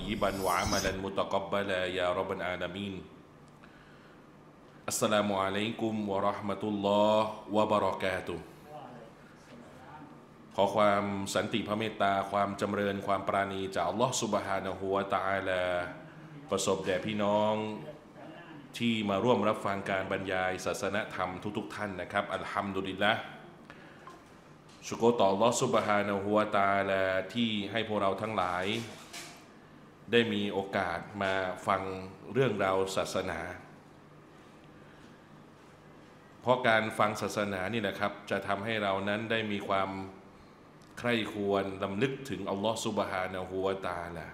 طيبا وعملا متقبلا يا رب العالمين السلام عليكم ورحمة الله وبركاته ขอความสันติพระเมตตาความจำเริญความปราณีจากอัลลอฮฺซุบฮานะฮูวะตะอาลาประสบแด่พี่น้องที่มาร่วมรับฟังการบรรยายศาสนธรรมทุกท่านนะครับอัลฮัมดุลิลละห์ชุกรต่ออัลลอฮฺซุบฮานะฮูวะตะอาลาที่ให้พวกเราทั้งหลายได้มีโอกาสมาฟังเรื่องราวศาสนาเพราะการฟังศาสนานี่นะครับจะทำให้เรานั้นได้มีความใคร่ควรรำลึกถึงอัลลอฮฺซุบฮานะฮูวะตะอาลา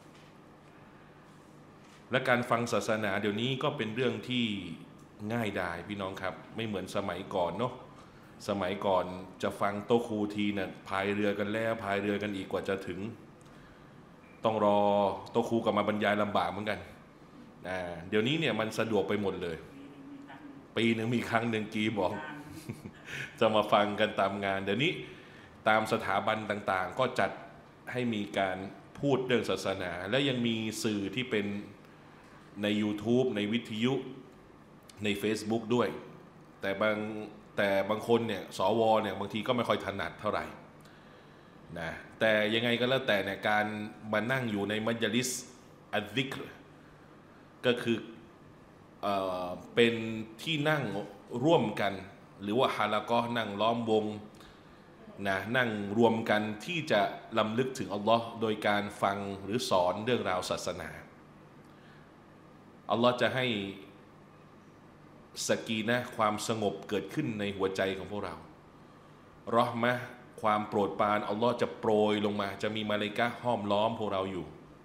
และการฟังศาสนาเดี๋ยวนี้ก็เป็นเรื่องที่ง่ายดายพี่น้องครับไม่เหมือนสมัยก่อนเนาะสมัยก่อนจะฟังโตครูทีเนี่ยพายเรือกันแล้วพายเรือกันอีกกว่าจะถึงต้องรอโตครูกลับมาบรรยายลำบากเหมือนกันเดี๋ยวนี้เนี่ยมันสะดวกไปหมดเลยปีหนึ่งมีครั้งหนึ่งกีบอกจะมาฟังกันตามงานเดี๋ยวนี้ตามสถาบันต่างๆก็จัดให้มีการพูดเรื่องศาสนาและยังมีสื่อที่เป็นใน YouTube ในวิทยุใน Facebook ด้วยแต่บางคนเนี่ยสวเนี่ยบางทีก็ไม่ค่อยถนัดเท่าไหร่นะแต่ยังไงก็แล้วแต่เนี่ยการมานั่งอยู่ในมัจลิสอัลซิกรก็คือเป็นที่นั่งร่วมกันหรือว่าฮาละกอฮ์นั่งล้อมวงนะนั่งรวมกันที่จะรำลึกถึงอัลลอฮ์โดยการฟังหรือสอนเรื่องราวศาสนาอัลลอฮ์จะให้สกีนะความสงบเกิดขึ้นในหัวใจของพวกเราเราะห์มะห์ความโปรดปรานอัลลอฮ์จะโปรยลงมาจะมีมะลาอิกะฮ์ห้อมล้อมพวกเราอยู่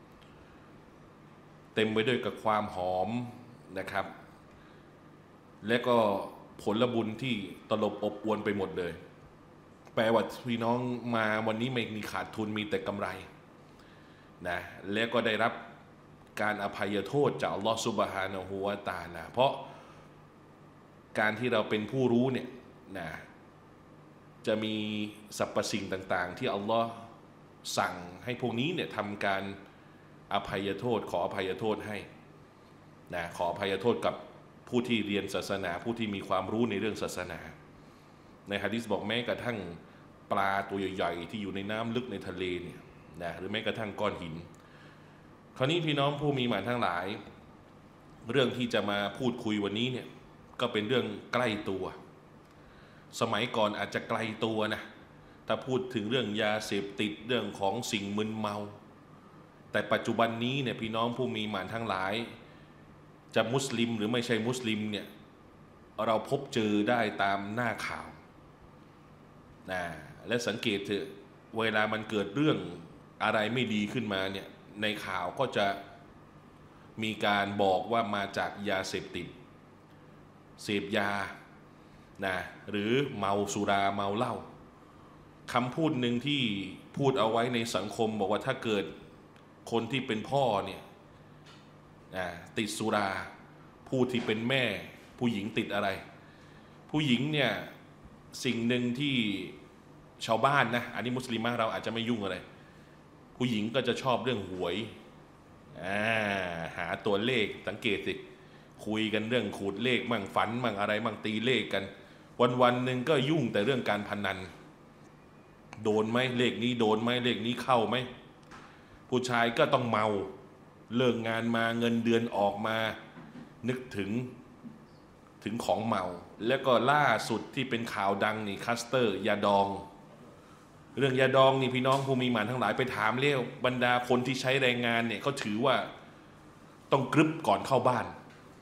เต็มไปด้วยกับความหอมนะครับและก็ผลบุญที่ตลบอบอวลไปหมดเลยแปลว่าพี่น้องมาวันนี้ไม่มีขาดทุนมีแต่กำไรนะและก็ได้รับการอภัยโทษจากอัลลอฮฺซุบฮานะฮูวะตะอาลาเพราะการที่เราเป็นผู้รู้เนี่ยนะจะมีสรรพสิ่งต่างๆที่อัลลอฮ์สั่งให้พวกนี้เนี่ยทำการอภัยโทษขออภัยโทษให้นะขออภัยโทษกับผู้ที่เรียนศาสนาผู้ที่มีความรู้ในเรื่องศาสนาในหะดีษบอกแม้กระทั่งปลาตัวใหญ่ๆที่อยู่ในน้ำลึกในทะเลเนี่ยนะหรือแม้กระทั่งก้อนหินคราวนี้พี่น้องผู้มีหมายทั้งหลายเรื่องที่จะมาพูดคุยวันนี้เนี่ยก็เป็นเรื่องใกล้ตัวสมัยก่อนอาจจะไกลตัวนะถ้าพูดถึงเรื่องยาเสพติดเรื่องของสิ่งมึนเมาแต่ปัจจุบันนี้เนี่ยพี่น้องผู้มีหมายทั้งหลายจะมุสลิมหรือไม่ใช่มุสลิมเนี่ยเราพบเจอได้ตามหน้าข่าวนะและสังเกตเถอะเวลามันเกิดเรื่องอะไรไม่ดีขึ้นมาเนี่ยในข่าวก็จะมีการบอกว่ามาจากยาเสพติดเสพยานะหรือเมาสุราเมาเหล้าคำพูดหนึ่งที่พูดเอาไว้ในสังคมบอกว่าถ้าเกิดคนที่เป็นพ่อเนี่ยติดสุราผู้ที่เป็นแม่ผู้หญิงติดอะไรผู้หญิงเนี่ยสิ่งหนึ่งที่ชาวบ้านนะอันนี้มุสลิมะเราอาจจะไม่ยุ่งอะไรผู้หญิงก็จะชอบเรื่องหวยหาตัวเลขสังเกตสิคุยกันเรื่องขูดเลขมั่งฝันมั่งอะไรมั่งตีเลขกันวันหนึ่งก็ยุ่งแต่เรื่องการพนันโดนไหมเลขนี้โดนไหมเลขนี้เข้าไหมผู้ชายก็ต้องเมาเลิกงานมาเงินเดือนออกมานึกถึงของเมาแล้วก็ล่าสุดที่เป็นข่าวดังนี่คัสเตอร์ยาดองเรื่องยาดองนี่พี่น้องผู้มีหมายทั้งหลายไปถามเลี้ยวบรรดาคนที่ใช้แรงงานเนี่ยเขาถือว่าต้องกรึบก่อนเข้าบ้าน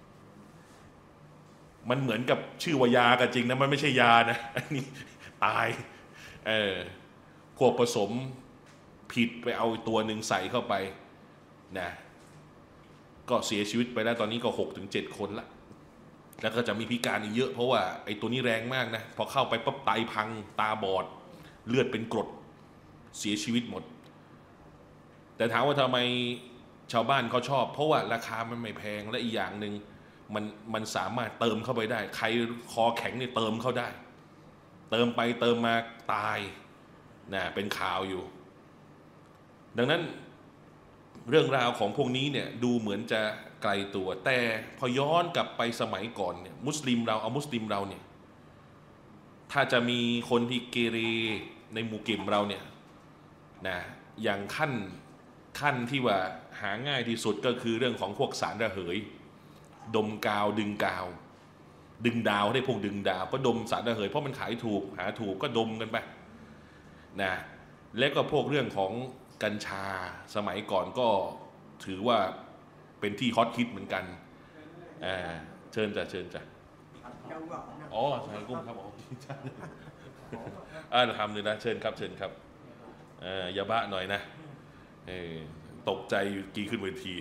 มันเหมือนกับชื่อว่ายากันจริงนะมันไม่ใช่ยานะอันนี้ตายพวกผสมผิดไปเอาตัวหนึ่งใส่เข้าไปนะก็เสียชีวิตไปแล้วตอนนี้ก็6-7 คนละแล้วก็จะมีพิการอีกเยอะเพราะว่าไอ้ตัวนี้แรงมากนะพอเข้าไปปั๊บไตพังตาบอดเลือดเป็นกรดเสียชีวิตหมดแต่ถามว่าทำไมชาวบ้านเขาชอบเพราะว่าราคามันไม่แพงและอีกอย่างหนึ่งมันสามารถเติมเข้าไปได้ใครคอแข็งเนี่ยเติมเข้าได้เติมไปเติมมาตายนะเป็นข่าวอยู่ดังนั้นเรื่องราวของพวกนี้เนี่ยดูเหมือนจะไกลตัวแต่พอย้อนกลับไปสมัยก่อนเนี่ยมุสลิมเราเนี่ยถ้าจะมีคนที่เกเรในหมู่กลุ่มเราเนี่ยนะอย่างขั้นที่ว่าหาง่ายที่สุดก็คือเรื่องของพวกสารระเหยดมกาวดึงกาวดึงดาวได้พวกดึงดาวก็ดมสารระเหยเพราะมันขายถูกหาถูกก็ดมกันไปนะและก็พวกเรื่องของกัญชาสมัยก่อนก็ถือว่าเป็นที่ฮอตฮิตเหมือนกันเชิญจ้ะอ๋อใช่กุ้งครับอ๋อทำเลยนะเชิญครับอย่าบ้าหน่อยนะตกใจกี่ขึ้นเวที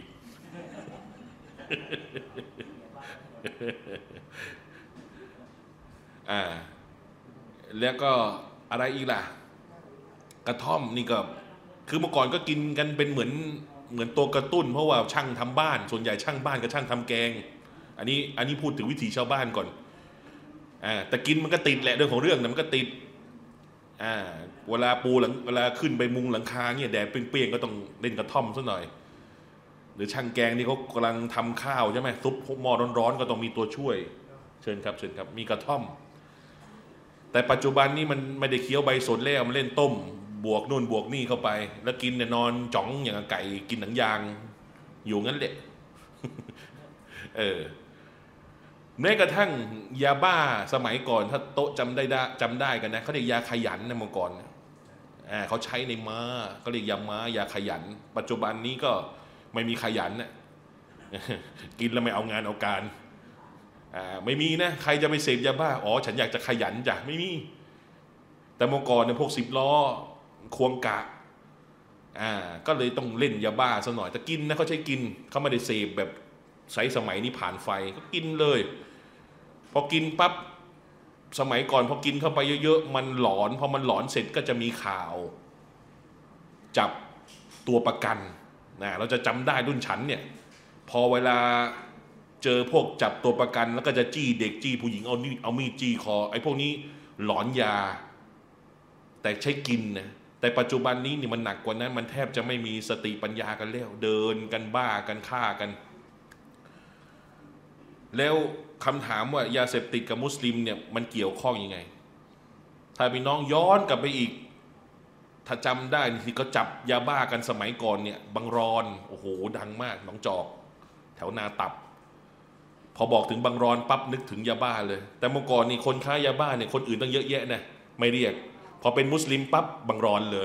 แล้วก็อะไรอีกล่ะกระท่อมนี่ก็คือเมื่อก่อนก็กินกันเป็นเหมือนตัวกระตุ้นเพราะว่าช่างทำบ้านส่วนใหญ่ช่างบ้านกับช่างทำแกงอันนี้พูดถึงวิถีชาวบ้านก่อนแต่กินมันก็ติดแหละเรื่องของเรื่องนะมันก็ติดเวลาขึ้นไปมุงหลังคาเนี่ยแดดเปรี้ยงๆก็ต้องเล่นกระท่อมซะหน่อยหรือช่างแกงนี่เขากำลังทำข้าวใช่ไหมซุปหม้อร้อนๆก็ต้องมีตัวช่วยเชิญครับมีกระท่อมแต่ปัจจุบันนี้มันไม่ได้เคี้ยวใบสนแล้วมันเล่นต้มบวกนู่นบวกนี่เข้าไปแล้วกินเนี่ยนอนจ๋องอย่างไก่กินหนังยางอยู่งั้นแหละแม้กระทั่งยาบ้าสมัยก่อนถ้าโต๊ะจำได้กันนะเขาเรียกยาขยันนะเมื่อก่อนเขาใช้ในม้าก็เรียกยาม้ายาขยันปัจจุบันนี้ก็ไม่มีขยันนะกินแล้วไม่เอางานเอาการไม่มีนะใครจะไปเสพยาบ้าอ๋อฉันอยากจะขยันจ้ะไม่มีแต่เมื่อก่อนเนี่ยพวก10 ล้อควงกะก็เลยต้องเล่นยาบ้าซะหน่อยแต่กินนะเขาใช้กินเขาไม่ได้เสพแบบใช้สมัยนี้ผ่านไฟก็กินเลยพอกินปั๊บสมัยก่อนพอกินเข้าไปเยอะๆมันหลอนพอมันหลอนเสร็จก็จะมีข่าวจับตัวประกันเราจะจำได้รุ่นฉันเนี่ยพอเวลาเจอพวกจับตัวประกันแล้วก็จะจี้เด็กจี้ผู้หญิงเอามีดจี้คอไอ้พวกนี้หลอนยาแต่ใช้กินนะแต่ปัจจุบันนี้นี่มันหนักกว่านั้นมันแทบจะไม่มีสติปัญญากันแล้วเดินกันบ้ากันฆ่ากันแล้วคำถามว่ายาเสพติดกับมุสลิมเนี่ยมันเกี่ยวข้องยังไงถ้าพี่น้องย้อนกลับไปอีกถ้าจำได้ที่เขาจับยาบ้ากันสมัยก่อนเนี่ยบางรอนโอ้โหดังมากหนองจอกแถวนาตับพอบอกถึงบางรอนปั๊บนึกถึงยาบ้าเลยแต่เมื่อก่อนนี่คนค้ายาบ้าเนี่ยคนอื่นตั้งเยอะแยะนะไม่เรียกพอเป็นมุสลิมปั๊บบางรอนเลย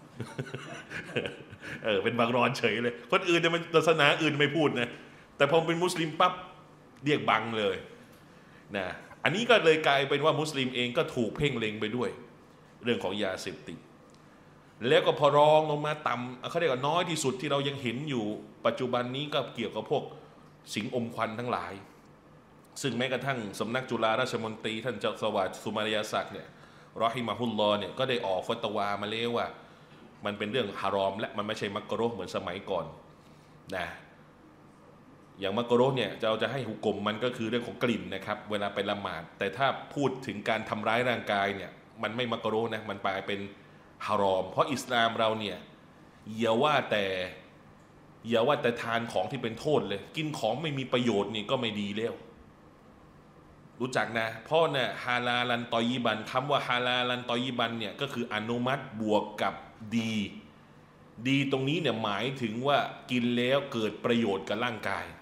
เป็นบางรอนเฉยเลยคนอื่นเนี่ยมันศาสนาอื่นไม่พูดนะแต่พอเป็นมุสลิมปั๊บเรียกบังเลยนะอันนี้ก็เลยกลายเป็นว่ามุสลิมเองก็ถูกเพ่งเล็งไปด้วยเรื่องของยาเสพติดแล้วก็พอรองลงมาต่ำเขาเรียกว่าน้อยที่สุดที่เรายังเห็นอยู่ปัจจุบันนี้ก็เกี่ยวกับพวกสิงอมควันทั้งหลายซึ่งแม้กระทั่งสำนักจุฬาราชมนตรีท่านเจ้าสวัสดิ์สุมารยศักดิ์เนี่ยรอฮิมะฮุลลอฮ์เนี่ยก็ได้ออกฟัตวามาแล้วว่ามันเป็นเรื่องฮารอมและมันไม่ใช่มักกะรูฮ์เหมือนสมัยก่อนนะอย่างมักกะรูฮ์เนี่ยเราจะให้หุกมมันก็คือเรื่องของกลิ่นนะครับเวลาไปละหมาดแต่ถ้าพูดถึงการทำร้ายร่างกายเนี่ยมันไม่มักกะรูฮ์นะมันไปเป็นฮารอมเพราะอิสลามเราเนี่ยอย่าว่าแต่ทานของที่เป็นโทษเลยกินของไม่มีประโยชน์นี่ก็ไม่ดีแล้วรู้จักนะเพราะเนี่ยฮาลาลันตอยิบันคำว่าฮาลาลันตอยิบันเนี่ยก็คืออนุมัติบวกกับดีตรงนี้เนี่ยหมายถึงว่ากินแล้วเกิดประโยชน์กับร่างกาย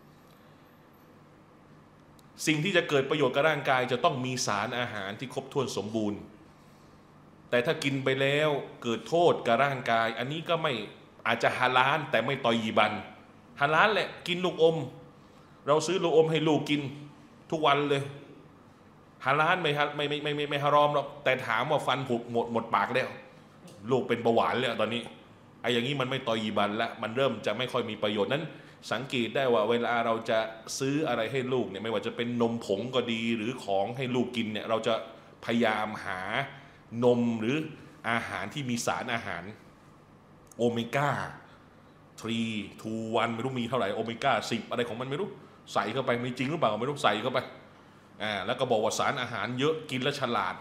สิ่งที่จะเกิดประโยชน์กับร่างกายจะต้องมีสารอาหารที่ครบถ้วนสมบูรณ์แต่ถ้ากินไปแล้วเกิดโทษกับร่างกายอันนี้ก็ไม่อาจจะฮาลาลแต่ไม่ตอยีบันฮาลาลแหละกินลูกอมเราซื้อลูกอมให้ลูกกินทุกวันเลยฮาลาลไม่ฮารอมหรอกแต่ถามว่าฟันผุหมดปากแล้วลูกเป็นเบาหวานแล้วตอนนี้ไอ้อย่างนี้มันไม่ตอยีบันแล้วมันเริ่มจะไม่ค่อยมีประโยชน์นั้นสังเกตได้ว่าเวลาเราจะซื้ออะไรให้ลูกเนี่ยไม่ว่าจะเป็นนมผงก็ดีหรือของให้ลูกกินเนี่ยเราจะพยายามหานมหรืออาหารที่มีสารอาหารโอเมก้า3 2 1ไม่รู้มีเท่าไหร่โอเมก้า10อะไรของมันไม่รู้ใส่เข้าไปมีจริงหรือเปล่าไม่รู้ใส่เข้าไปแล้วก็บอกว่าสารอาหารเยอะกินแล้วฉลาด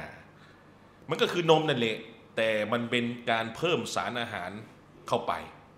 มันก็คือนมนั่นแหละแต่มันเป็นการเพิ่มสารอาหารเข้าไป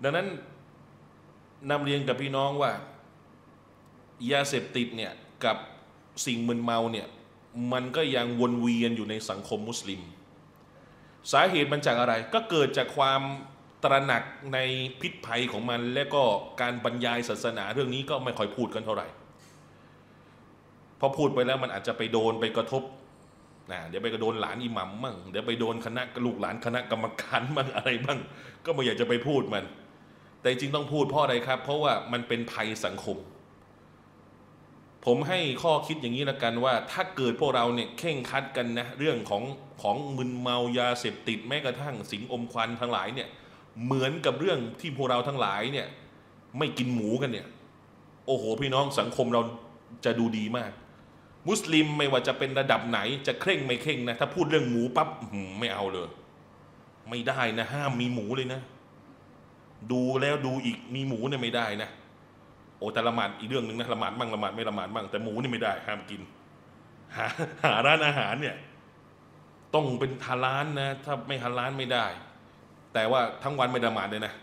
ดังนั้นนำเรียนกับพี่น้องว่ายาเสพติดเนี่ยกับสิ่งมึนเมาเนี่ยมันก็ยังวนเวียนอยู่ในสังคมมุสลิมสาเหตุมันจากอะไรก็เกิดจากความตระหนักในพิษภัยของมันและก็การบรรยายศาสนาเรื่องนี้ก็ไม่ค่อยพูดกันเท่าไหร่พอพูดไปแล้วมันอาจจะไปโดนไปกระทบเดี๋ยวไปกระโดนหลานอิหมัมมั่งเดี๋ยวไปโดนคณะลูกหลานคณะกรรมการมั่งอะไรบ้างก็ไม่อยากจะไปพูดมันแต่จริงต้องพูดเพราะอะไรครับเพราะว่ามันเป็นภัยสังคมผมให้ข้อคิดอย่างนี้ละกันว่าถ้าเกิดพวกเราเนี่ยเข่งคัดกันนะเรื่องของมึนเมายาเสพติดแม้กระทั่งสิ่งอมควันทั้งหลายเนี่ยเหมือนกับเรื่องที่พวกเราทั้งหลายเนี่ยไม่กินหมูกันเนี่ยโอ้โหพี่น้องสังคมเราจะดูดีมากมุสลิมไม่ว่าจะเป็นระดับไหนจะเคร่งไม่เคร่งนะถ้าพูดเรื่องหมูปั๊บไม่เอาเลยไม่ได้นะห้ามมีหมูเลยนะดูแล้วดูอีกมีหมูเนี่ยไม่ได้นะโอ้แต่ละหมาดอีกเรื่องหนึ่งนะละหมาดบ้างละหมาดไม่ละหมาดบ้างแต่หมูนี่ไม่ได้ห้ามกินหาร้านอาหารเนี่ยต้องเป็นฮาลาลนะถ้าไม่ฮาลาลไม่ได้แต่ว่าทั้งวันไม่ละหมาดเลยนะ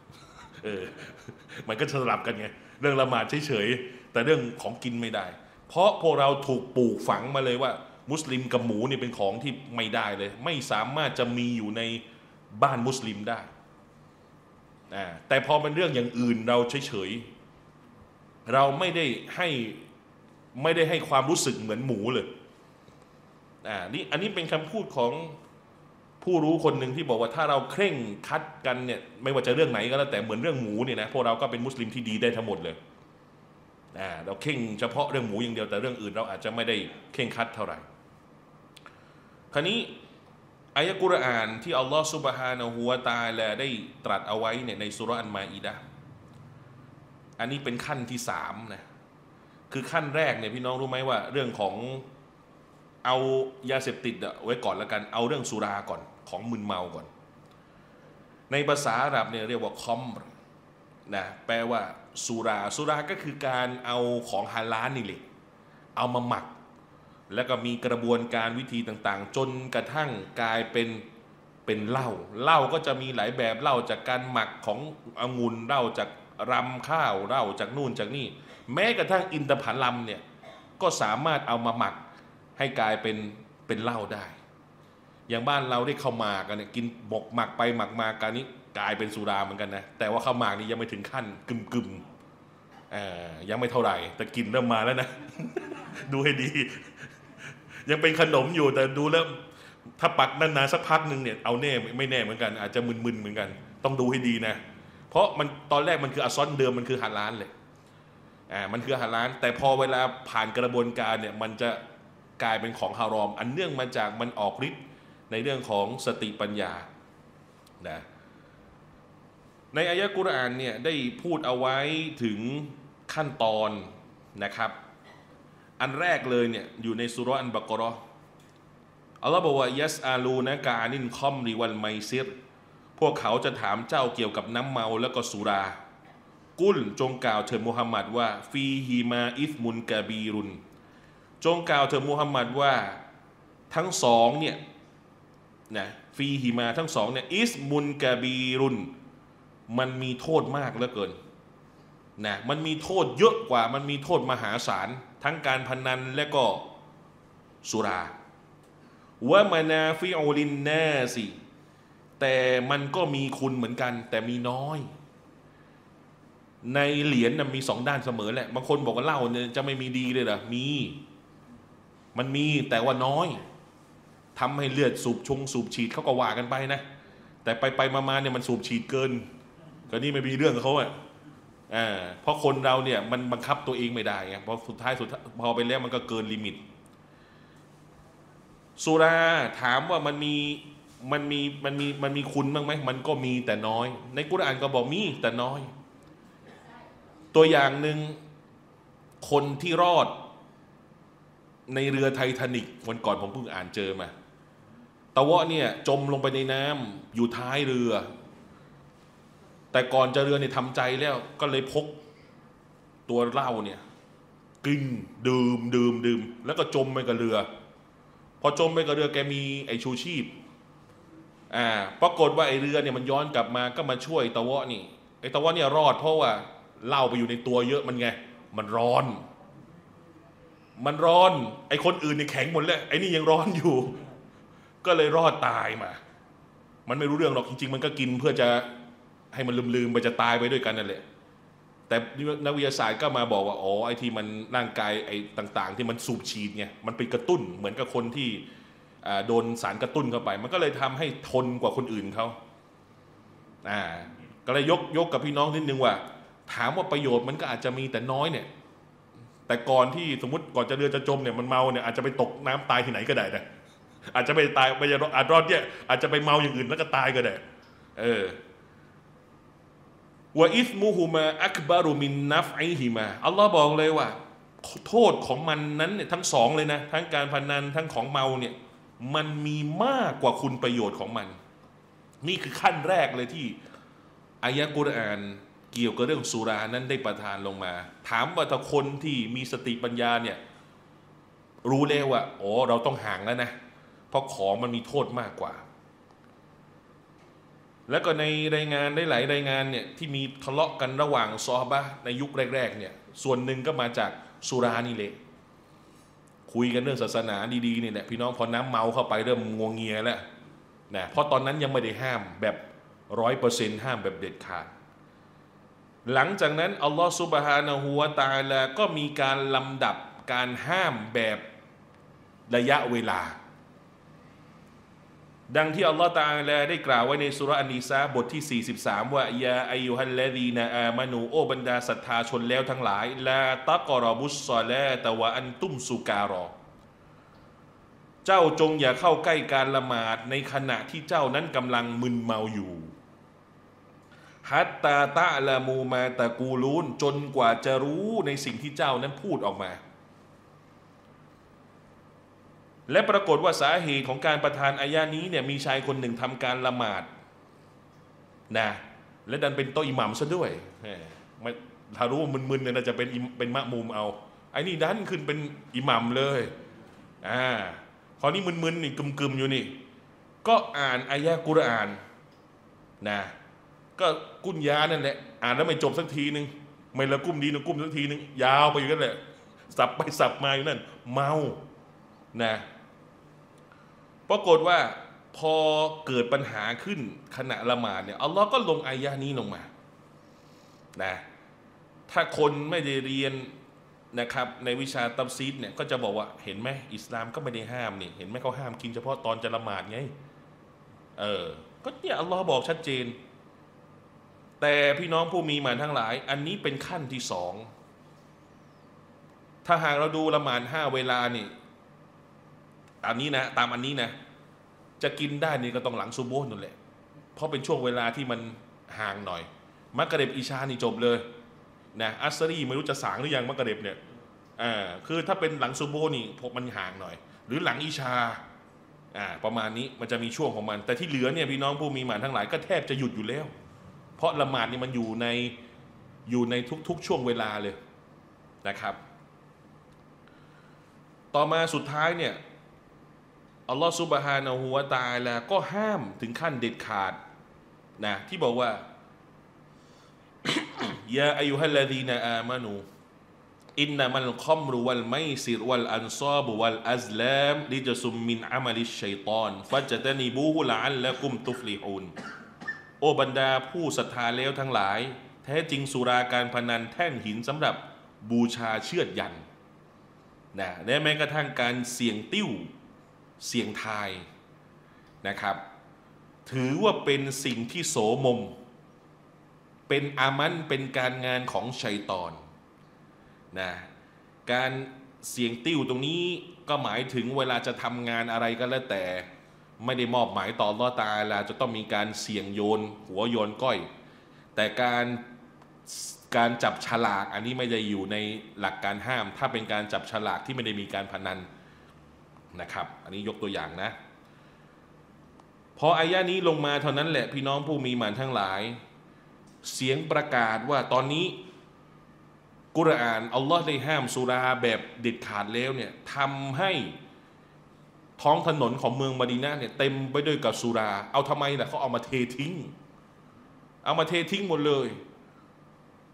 มันก็สลับกันไงเรื่องละหมาดเฉยๆแต่เรื่องของกินไม่ได้เพราะพวกเราถูกปลูกฝังมาเลยว่ามุสลิมกับหมูนี่เป็นของที่ไม่ได้เลยไม่สามารถจะมีอยู่ในบ้านมุสลิมได้แต่พอเป็นเรื่องอย่างอื่นเราเฉยๆเราไม่ได้ให้ความรู้สึกเหมือนหมูเลยอันนี้เป็นคำพูดของผู้รู้คนหนึ่งที่บอกว่าถ้าเราเคร่งคัดกันเนี่ยไม่ว่าจะเรื่องไหนก็แล้วแต่เหมือนเรื่องหมูเนี่ยนะพวกเราก็เป็นมุสลิมที่ดีได้ทั้งหมดเลยเราเข่งเฉพาะเรื่องหมูอย่างเดียวแต่เรื่องอื่นเราอาจจะไม่ได้เข่งคัดเท่าไหร่คราวนี้อายะกุรอานที่อัลลอฮฺซุบฮานะฮูวะตะอาลาได้ตรัสเอาไว้เนี่ยในซูเราะห์อันมาอิดะห์อันนี้เป็นขั้นที่3นะคือขั้นแรกเนี่ยพี่น้องรู้ไหมว่าเรื่องของเอายาเสพติดไว้ก่อนแล้วกันเอาเรื่องสุราก่อนของมึนเมาก่อนในภาษาอาหรับเนี่ยเรียกว่าคอมนะแปลว่าสุราก็คือการเอาของฮาลาลนี่แหละเอามาหมักแล้วก็มีกระบวนการวิธีต่างๆจนกระทั่งกลายเป็นเหล้าก็จะมีหลายแบบเหล้าจากการหมักขององุ่นเหล้าจากรำข้าวเหล้าจากนู่นจากนี่แม้กระทั่งอินทผลัมเนี่ยก็สามารถเอามาหมักให้กลายเป็นเหล้าได้อย่างบ้านเราได้ข้าวหมากกันเนี่ยกินบกหมักไปหมักมากันนี้กลายเป็นสุราเหมือนกันนะแต่ว่าข้าวหมากนี่ยังไม่ถึงขั้นกึมยังไม่เท่าไหร่แต่กินเริ่มมาแล้วนะ ดูให้ดียังเป็นขนมอยู่แต่ดูแล้วถ้าปักนานๆสักพักหนึ่งเนี่ยเอาแน่ไม่แน่เหมือนกันอาจจะมึนๆเหมือนกันต้องดูให้ดีนะเพราะมันตอนแรกมันคืออัซอนเดิมมันคือฮาลาลเลยมันคือฮาลาลแต่พอเวลาผ่านกระบวนการเนี่ยมันจะกลายเป็นของฮารอมอันเนื่องมาจากมันออกฤทธิ์ในเรื่องของสติปัญญานะในอายะกุรอานเนี่ยได้พูดเอาไว้ถึงขั้นตอนนะครับอันแรกเลยเนี่ยอยู่ในซูเราะห์อันบะเกาะเราะห์อัลลอฮ์บอกว่ายัสอาลูนะกานินคอมริวัลไมซิรพวกเขาจะถามเจ้าเกี่ยวกับน้ำเมาแล้วก็สุรากุลจงกล่าวเถิดมุฮัมมัดว่าฟีฮิมาอิสมุนกะบีรุนจงกล่าวเถิดมุฮัมมัดว่าทั้งสองเนี่ยนะฟีฮิมาทั้งสองเนี่ยอิสมุนกะบีรุนมันมีโทษมากเหลือเกินนะมันมีโทษเยอะกว่ามันมีโทษมหาศาลทั้งการพนันและก็สุราวะมานาฟิอูลินนาสิแต่มันก็มีคุณเหมือนกันแต่มีน้อยในเหรียญนะมี2ด้านเสมอแหละบางคนบอกว่าเหล้าเนี่ยจะไม่มีดีเลยเหรอมันมีแต่ว่าน้อยทำให้เลือดสูบฉีดเขาก็ว่ากันไปนะแต่ไปมาเนี่ยมันสูบฉีดเกินก็นี่ไม่มีเรื่องกับเขาเพราะคนเราเนี่ยมันบังคับตัวเองไม่ได้ไงพอสุดท้ายพอไปแล้วมันก็เกินลิมิตสุราถามว่ามันมีคุณบ้างไหมมันก็มีแต่น้อยในกุรอานก็บอกมีแต่น้อยตัวอย่างหนึ่งคนที่รอดในเรือไททานิกวันก่อนผมเพิ่งอ่านเจอมาตะวะเนี่ยจมลงไปในน้ำอยู่ท้ายเรือแต่ก่อนจะเรือเนี่ยทำใจแล้วก็เลยพกตัวเหล้าเนี่ยกินดื่มแล้วก็จมไปกับเรือพอจมไปกับเรือแกมีไอชูชีพปรากฏว่าไอเรือเนี่ยมันย้อนกลับมาก็มาช่วยตะวะนี่ไอไอ้ตะวันเนี่ยรอดเพราะว่าเหล้าไปอยู่ในตัวเยอะมันไงมันร้อนไอ้คนอื่นเนี่ยแข็งหมดแล้วไอ้นี่ยังร้อนอยู่ก็เลยรอดตายมามันไม่รู้เรื่องหรอกจริงๆมันก็กินเพื่อจะให้มันลืมๆไปจะตายไปด้วยกันนั่นแหละแต่นักวิทยาศาสตร์ก็มาบอกว่าอ๋อไอ้ที่มันร่างกายไอ้ต่างๆที่มันสูบฉีดไงมันเป็นกระตุ้นเหมือนกับคนที่โดนสารกระตุ้นเข้าไปมันก็เลยทำให้ทนกว่าคนอื่นเขาก็เลยยกกับพี่น้องนิดนึงว่าถามว่าประโยชน์มันก็อาจจะมีแต่น้อยเนี่ยแต่ก่อนที่สมมติก่อนจะเรือจะจมเนี่ยมันเมาเนี่ยอาจจะไปตกน้ำตายที่ไหนก็ได้นะอาจจะไปตายไปอาจรอดเนี่ยอาจจะไปเมาอย่างอื่นแล้วก็ตายก็ได้วะอิสมุฮุมาอักบารุมินนัฟไอฮิมาอัลลอฮ์บอกเลยว่าโทษของมันนั้นเนี่ยทั้งสองเลยนะทั้งการพนันทั้งของเมาเนี่ยมันมีมากกว่าคุณประโยชน์ของมันนี่คือขั้นแรกเลยที่อายะกุรอานเกี่ยวกับเรื่องสุรานั้นได้ประทานลงมาถามว่าถ้าคนที่มีสติปัญญาเนี่ยรู้แล้วว่าโอ้เราต้องห่างแล้วนะเพราะของมันมีโทษมากกว่าแล้วก็ในรายงานได้หลายรายงานเนี่ยที่มีทะเลาะกันระหว่างซอฮาบะห์ในยุคแรกๆเนี่ยส่วนหนึ่งก็มาจากสุรานี่แหละคุยกันเรื่องศาสนาดีๆนี่แหละพี่น้องพอน้ำเมาเข้าไปเริ่มงวงเงียแล้วนะเพราะตอนนั้นยังไม่ได้ห้ามแบบ100%ห้ามแบบเด็ดขาดหลังจากนั้นอัลลอฮฺซุบฮานะฮูวะตะอาลาก็มีการลำดับการห้ามแบบระยะเวลาดังที่อัลลอฮฺตะอาลาได้กล่าวไว้ในสุเราะห์อันนิสาบทที่43ว่ายาอัยยูฮัลลดีนาอามานูโอบรรดาศรัทธาชนแล้วทั้งหลายลาตะกอรอบุสซอลาตะวะอันตุมสุการอเจ้าจงอย่าเข้าใกล้การละหมาดในขณะที่เจ้านั้นกำลังมึนเมาอยู่ฮัตตาตะละมูมาตะกูลูนจนกว่าจะรู้ในสิ่งที่เจ้านั้นพูดออกมาและปรากฏว่าสาเหตุของการประทานอายะนี้เนี่ยมีชายคนหนึ่งทำการละหมาดนะและดันเป็นโต๊ะอิหมัมซะด้วยถ้ารู้ว่ามึนๆเนี่ยน่าจะเป็นมะมุมเอาไอ้นี่ดันขึ้นเป็นอิหมัมเลยคราวนี้มึนๆนี่กึมๆอยู่นี่ก็อ่านอายะกุรอานนะก็กุญยานั่นแหละอ่านแล้วไม่จบสักทีนึงไม่ละกุ้มดีนะกุ้มสักทีนึงยาวไปอยู่นั่นแหละสับไปสับมาอยู่นั่นเมานะปรากฏว่าพอเกิดปัญหาขึ้นขณะละหมาดเนี่ยอัลลอฮ์ก็ลงอายะนี้ลงมานะถ้าคนไม่ได้เรียนนะครับในวิชาตัฟซีรเนี่ยก็จะบอกว่าเห็นไหมอิสลามก็ไม่ได้ห้ามนี่เห็นไหมเขาห้ามกินเฉพาะตอนจะละหมาดไงก็เนี่ยอัลลอฮ์บอกชัดเจนแต่พี่น้องผู้มีหมานทั้งหลายอันนี้เป็นขั้นที่สองถ้าหากเราดูละหมาด5เวลานี่อันนี้นะตามอันนี้นะจะกินได้นี่ก็ต้องหลังซุบโฮ์นั่นแหละเพราะเป็นช่วงเวลาที่มันห่างหน่อยมักริบอิชานี่จบเลยนะอัสรีไม่รู้จะสางหรือยังมักริบเนี่ยคือถ้าเป็นหลังซุบโฮ์นี่พวกมันห่างหน่อยหรือหลังอิชาประมาณนี้มันจะมีช่วงของมันแต่ที่เหลือเนี่ยพี่น้องผู้มีหมานทั้งหลายก็แทบจะหยุดอยู่แล้วเพราะละหมาดนี่มันอยู่ในทุกช่วงเวลาเลยนะครับต่อมาสุดท้ายเนี่ยอัลลอฮฺซุบฮานะฮูวะตะอาลาก็ห้ามถึงขั้นเด็ดขาดนะที่บอกว่ายาอายุฮัลลดีนาอามานูอินนามัลคอมรุวัลไมซิรวัลอันซอบุวัลอัซลามลิจซุมมินอามัลิชชัยฏอนฟัจตะนีบูฮุละอัลละกุมตุฟลิฮูนโอบรรดาผู้ศรัทธาแล้วทั้งหลายแท้จริงสุราการพนันแท่นหินสำหรับบูชาเชือดยันนะและแม้กระทั่งการเสี่ยงติ้วเสี่ยงทายนะครับถือว่าเป็นสิ่งที่โสมมเป็นอามันเป็นการงานของชัยฏอนนะการเสี่ยงติ้วตรงนี้ก็หมายถึงเวลาจะทำงานอะไรก็แล้วแต่ไม่ได้มอบหมายต่ออัลเลาะห์ตะอาลาจะต้องมีการเสี่ยงโยนหัวโยนก้อยแต่การจับฉลากอันนี้ไม่ได้อยู่ในหลักการห้ามถ้าเป็นการจับฉลากที่ไม่ได้มีการพนันนะครับอันนี้ยกตัวอย่างนะพออายะนี้ลงมาเท่านั้นแหละพี่น้องผู้มีหมานทั้งหลายเสียงประกาศว่าตอนนี้กุรอานอัลลอฮ์ได้ห้ามสุราแบบเด็ดขาดแล้วเนี่ยทำให้ท้องถนนของเมืองมะดีนะห์เนี่ยเต็มไปด้วยกับสุราเอาทำไมล่ะเขาเอามาเททิ้งหมดเลย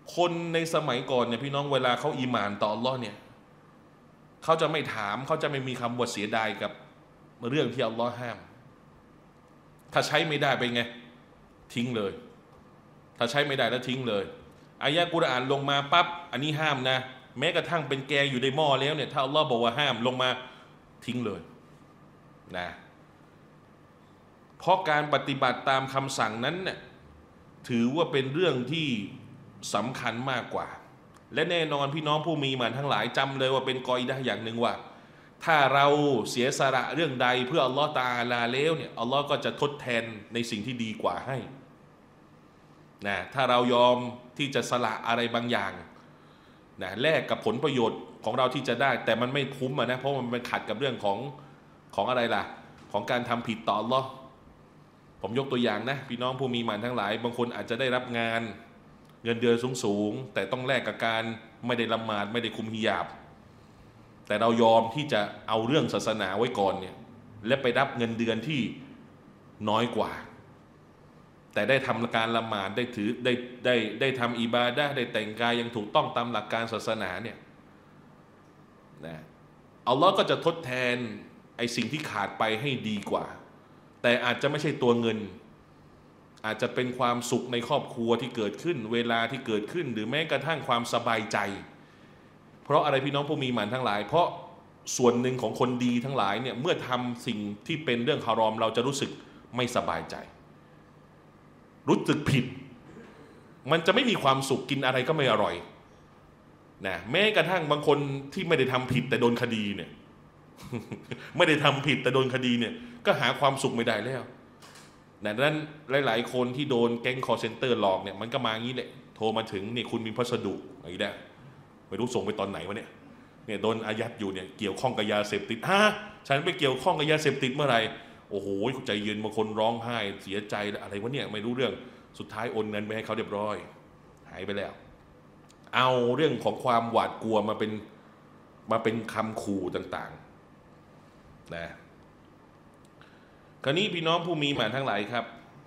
คนในสมัยก่อนเนี่ยพี่น้องเวลาเขาอีหม่านต่ออัลลอฮ์เนี่ยเขาจะไม่ถามเขาจะไม่มีคำว่าเสียดายกับเรื่องที่อัลลอฮ์ห้ามถ้าใช้ไม่ได้ไปไงทิ้งเลยถ้าใช้ไม่ได้แล้วทิ้งเลยอายะกุรอานลงมาปั๊บอันนี้ห้ามนะแม้กระทั่งเป็นแกงอยู่ในหม้อแล้วเนี่ยถ้าอัลลอฮ์บอกว่าห้ามลงมาทิ้งเลยนะเพราะการปฏิบัติตามคำสั่งนั้นเนี่ยถือว่าเป็นเรื่องที่สำคัญมากกว่าและแน่นอนพี่น้องผู้มีหมันทั้งหลายจำเลยว่าเป็นกออิดะห์อย่างหนึ่งว่าถ้าเราเสียสละเรื่องใดเพื่ออัลลอฮ์ตะอาลาแล้วเนี่ยอัลลอฮ์ก็จะทดแทนในสิ่งที่ดีกว่าให้นะถ้าเรายอมที่จะสละอะไรบางอย่างนะแลกกับผลประโยชน์ของเราที่จะได้แต่มันไม่คุ้มนะเพราะมันเป็นขัดกับเรื่องของอะไรล่ะของการทำผิดต่ออัลลอฮ์ผมยกตัวอย่างนะพี่น้องผู้มีหมันทั้งหลายบางคนอาจจะได้รับงานเงินเดือนสูงๆแต่ต้องแลกกับการไม่ได้ละหมาดไม่ได้คุมฮิญาบแต่เรายอมที่จะเอาเรื่องศาสนาไว้ก่อนเนี่ยและไปรับเงินเดือนที่น้อยกว่าแต่ได้ทำการละหมาดได้ถือได้ทำอิบาดะห์ได้แต่งกายยังถูกต้องตามหลักการศาสนาเนี่ยนะอัลลอฮ์ก็จะทดแทนไอ้สิ่งที่ขาดไปให้ดีกว่าแต่อาจจะไม่ใช่ตัวเงินอาจจะเป็นความสุขในครอบครัวที่เกิดขึ้นเวลาที่เกิดขึ้นหรือแม้กระทั่งความสบายใจเพราะอะไรพี่น้องผู้มีหมันทั้งหลายเพราะส่วนหนึ่งของคนดีทั้งหลายเนี่ยเมื่อทำสิ่งที่เป็นเรื่องฮารอมเราจะรู้สึกไม่สบายใจรู้สึกผิดมันจะไม่มีความสุขกินอะไรก็ไม่อร่อยนะแม้กระทั่งบางคนที่ไม่ได้ทำผิดแต่โดนคดีเนี่ย ไม่ได้ทำผิดแต่โดนคดีเนี่ยก็หาความสุขไม่ได้แล้วดังนั้นหลายๆคนที่โดนแก๊งคอลเซ็นเตอร์หลอกเนี่ยมันก็มางี้แหละโทรมาถึงนี่คุณมีพัสดุอะไรได้ไม่รู้ส่งไปตอนไหนวะเนี่ยโดนอายัดอยู่เนี่ยเกี่ยวข้องกับยาเสพติดฉันไปเกี่ยวข้องกับยาเสพติดเมื่อไหร่โอ้โหใจเย็นบางคนร้องไห้เสียใจอะไรวะเนี่ยไม่รู้เรื่องสุดท้ายโอนเงินไปให้เขาเรียบร้อยหายไปแล้วเอาเรื่องของความหวาดกลัวมาเป็นคำขู่ต่างๆนะคราวนี้พี่น้องผู้มีหมานทั้งหลายครับ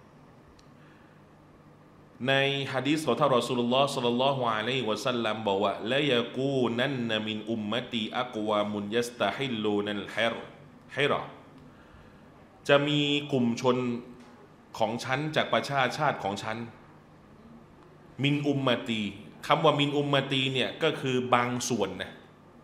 ในหะดีษของท่านรอซูลุลลอฮ์ศ็อลลัลลอฮุอะลัยฮิวะซัลลัมบอกว่าละยะกูนันนะมินอุมมะตีอักวามุนยัสตะฮิลลูนัลฮิรอจะมีกลุ่มชนของฉันจากประชาชาติของฉันมินอุมมะตีคำว่ามินอุมมะตีเนี่ยก็คือบางส่วนนะ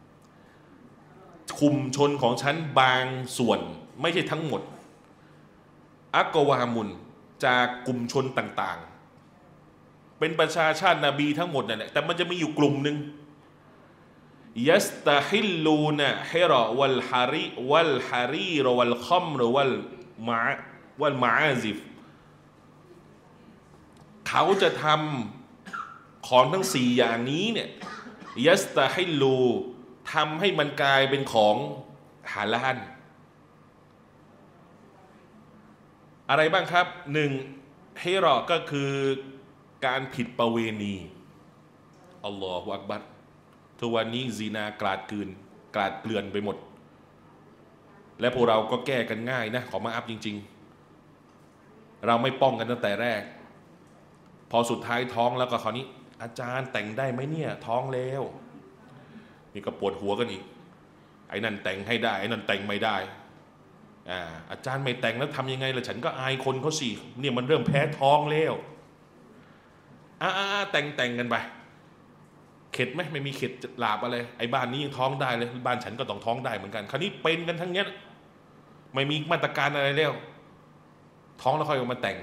กลุ่มชนของฉันบางส่วนไม่ใช่ทั้งหมดอักวามุนจากกลุ่มชนต่างๆเป็นประชาชาตินบีทั้งหมดนั่นแหละแต่มันจะมีอยู่กลุ่มหนึ่งยัสตะฮิลลูนะฮิรอวัลฮาริวัลคัมรวัลมาอาซิฟเขาจะทำของทั้งสี่อย่างนี้เนี่ยยัสตะฮิลลูทำให้มันกลายเป็นของฮาลาลอะไรบ้างครับหนึ่งฮิรอก็คือการผิดประเวณีอัลลอฮฺอักบัรทุกวันนี้ซีนากลาดเกลื่อนไปหมดและพวกเราก็แก้กันง่ายนะขอมาอัพจริงๆเราไม่ป้องกันตั้งแต่แรกพอสุดท้ายท้องแล้วก็คราวนี้อาจารย์แต่งได้ไหมเนี่ยท้องแล้วนี่ก็ปวดหัวกันอีกไอ้นั่นแต่งให้ได้ไอ้นั่นแต่งไม่ได้อาจารย์ไม่แต่งแล้วทำยังไงล่ะฉันก็อายคนเขาสิเนี่ยมันเริ่มแพ้ท้องแล้วแต่งกันไปเข็ดไหมไม่มีเข็ดหลาบอะไรไอ้บ้านนี้ยังท้องได้เลยบ้านฉันก็ต้องท้องได้เหมือนกันคราวนี้เป็นกันทั้งนี้ไม่มีมาตรการอะไรแล้วท้องแล้วค่อยออกมาแต่ง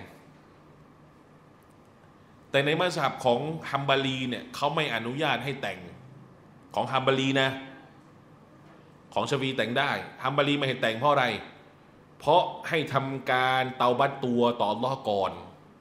แต่ในมัซฮับของฮัมบารีเนี่ยเขาไม่อนุญาตให้แต่งของฮัมบารีนะของชาฟีแต่งได้ฮัมบารีไม่ให้แต่งเพราะอะไรเพราะให้ทำการเตาบัตตัวต่ออัลเลาะห์ก่อน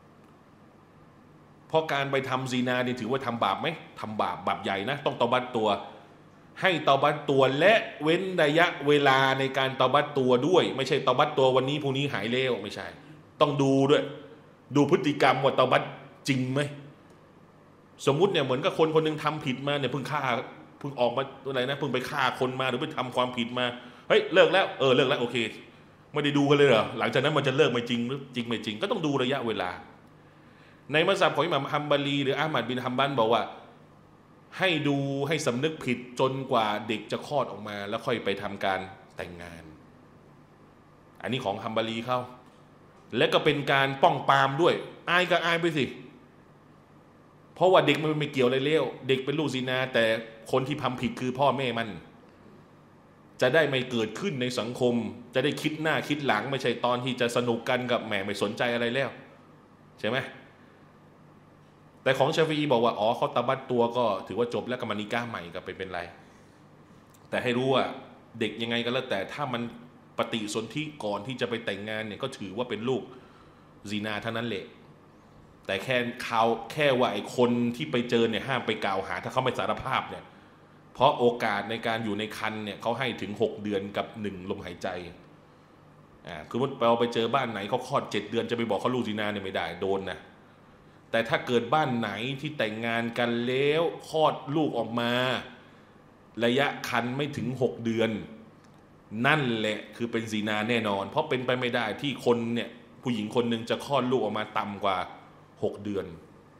เพราะการไปทำซีนาเนี่ยถือว่าทำบาปไหมทำบาปใหญ่นะต้องเตาบัตตัวให้เตาบัตตัวและเว้นระยะเวลาในการเตาบัตตัวด้วยไม่ใช่เตาบัตตัววันนี้พรุ่งนี้หายแล้วไม่ใช่ต้องดูด้วยดูพฤติกรรมว่าเตาบัตจริงไหมสมมุติเนี่ยเหมือนกับคนคนนึงทำผิดมาเนี่ยเพิ่งออกมาอะไรนะเพิ่งไปฆ่าคนมาหรือไปทำความผิดมาเฮ้ยเลิกแล้วเลิกแล้วโอเคไม่ได้ดูกันเลยเหรอหลังจากนั้นมันจะเลิกไม่จริงหรือจริงไม่จริงก็ต้องดูระยะเวลาในมัสยิดของอิหม่ามฮัมบารีหรืออะห์มัดบินฮัมบัลบอกว่าให้ดูให้สำนึกผิดจนกว่าเด็กจะคลอดออกมาแล้วค่อยไปทำการแต่งงานอันนี้ของฮัมบารีเขาและก็เป็นการป้องปรามด้วยอายก็อายไปสิเพราะว่าเด็กมันไม่เกี่ยวอะไรเลี้ยวเด็กเป็นลูกซินาแต่คนที่ทำผิดคือพ่อแม่มันจะได้ไม่เกิดขึ้นในสังคมจะได้คิดหน้าคิดหลังไม่ใช่ตอนที่จะสนุกกันกับแหมไม่สนใจอะไรแล้วใช่ไหมแต่ของชาฟีอีบอกว่าอ๋อเขาตะบัดตัวก็ถือว่าจบแล้วก็มานิก้าใหม่ก็ไปเป็นไรแต่ให้รู้ว่าเด็กยังไงก็แล้วแต่ถ้ามันปฏิสนธิก่อนที่จะไปแต่งงานเนี่ยก็ถือว่าเป็นลูกซีนาเท่านั้นแหละแต่แค่ว่าไอ้คนที่ไปเจอเนี่ยห้ามไปกล่าวหาถ้าเขาไม่สารภาพเนี่ยเพราะโอกาสในการอยู่ในครรภ์เนี่ยเขาให้ถึง6 เดือนกับ1 ลมหายใจคือมันเราไปเจอบ้านไหนเขาคลอด7 เดือนจะไปบอกเขาลูกซีนาเนี่ยไม่ได้โดนนะแต่ถ้าเกิดบ้านไหนที่แต่งงานกันแล้วคลอดลูกออกมาระยะครรภ์ไม่ถึง6 เดือนนั่นแหละคือเป็นซีนาแน่นอนเพราะเป็นไปไม่ได้ที่คนเนี่ยผู้หญิงคนหนึ่งจะคลอดลูกออกมาต่ำกว่า6 เดือน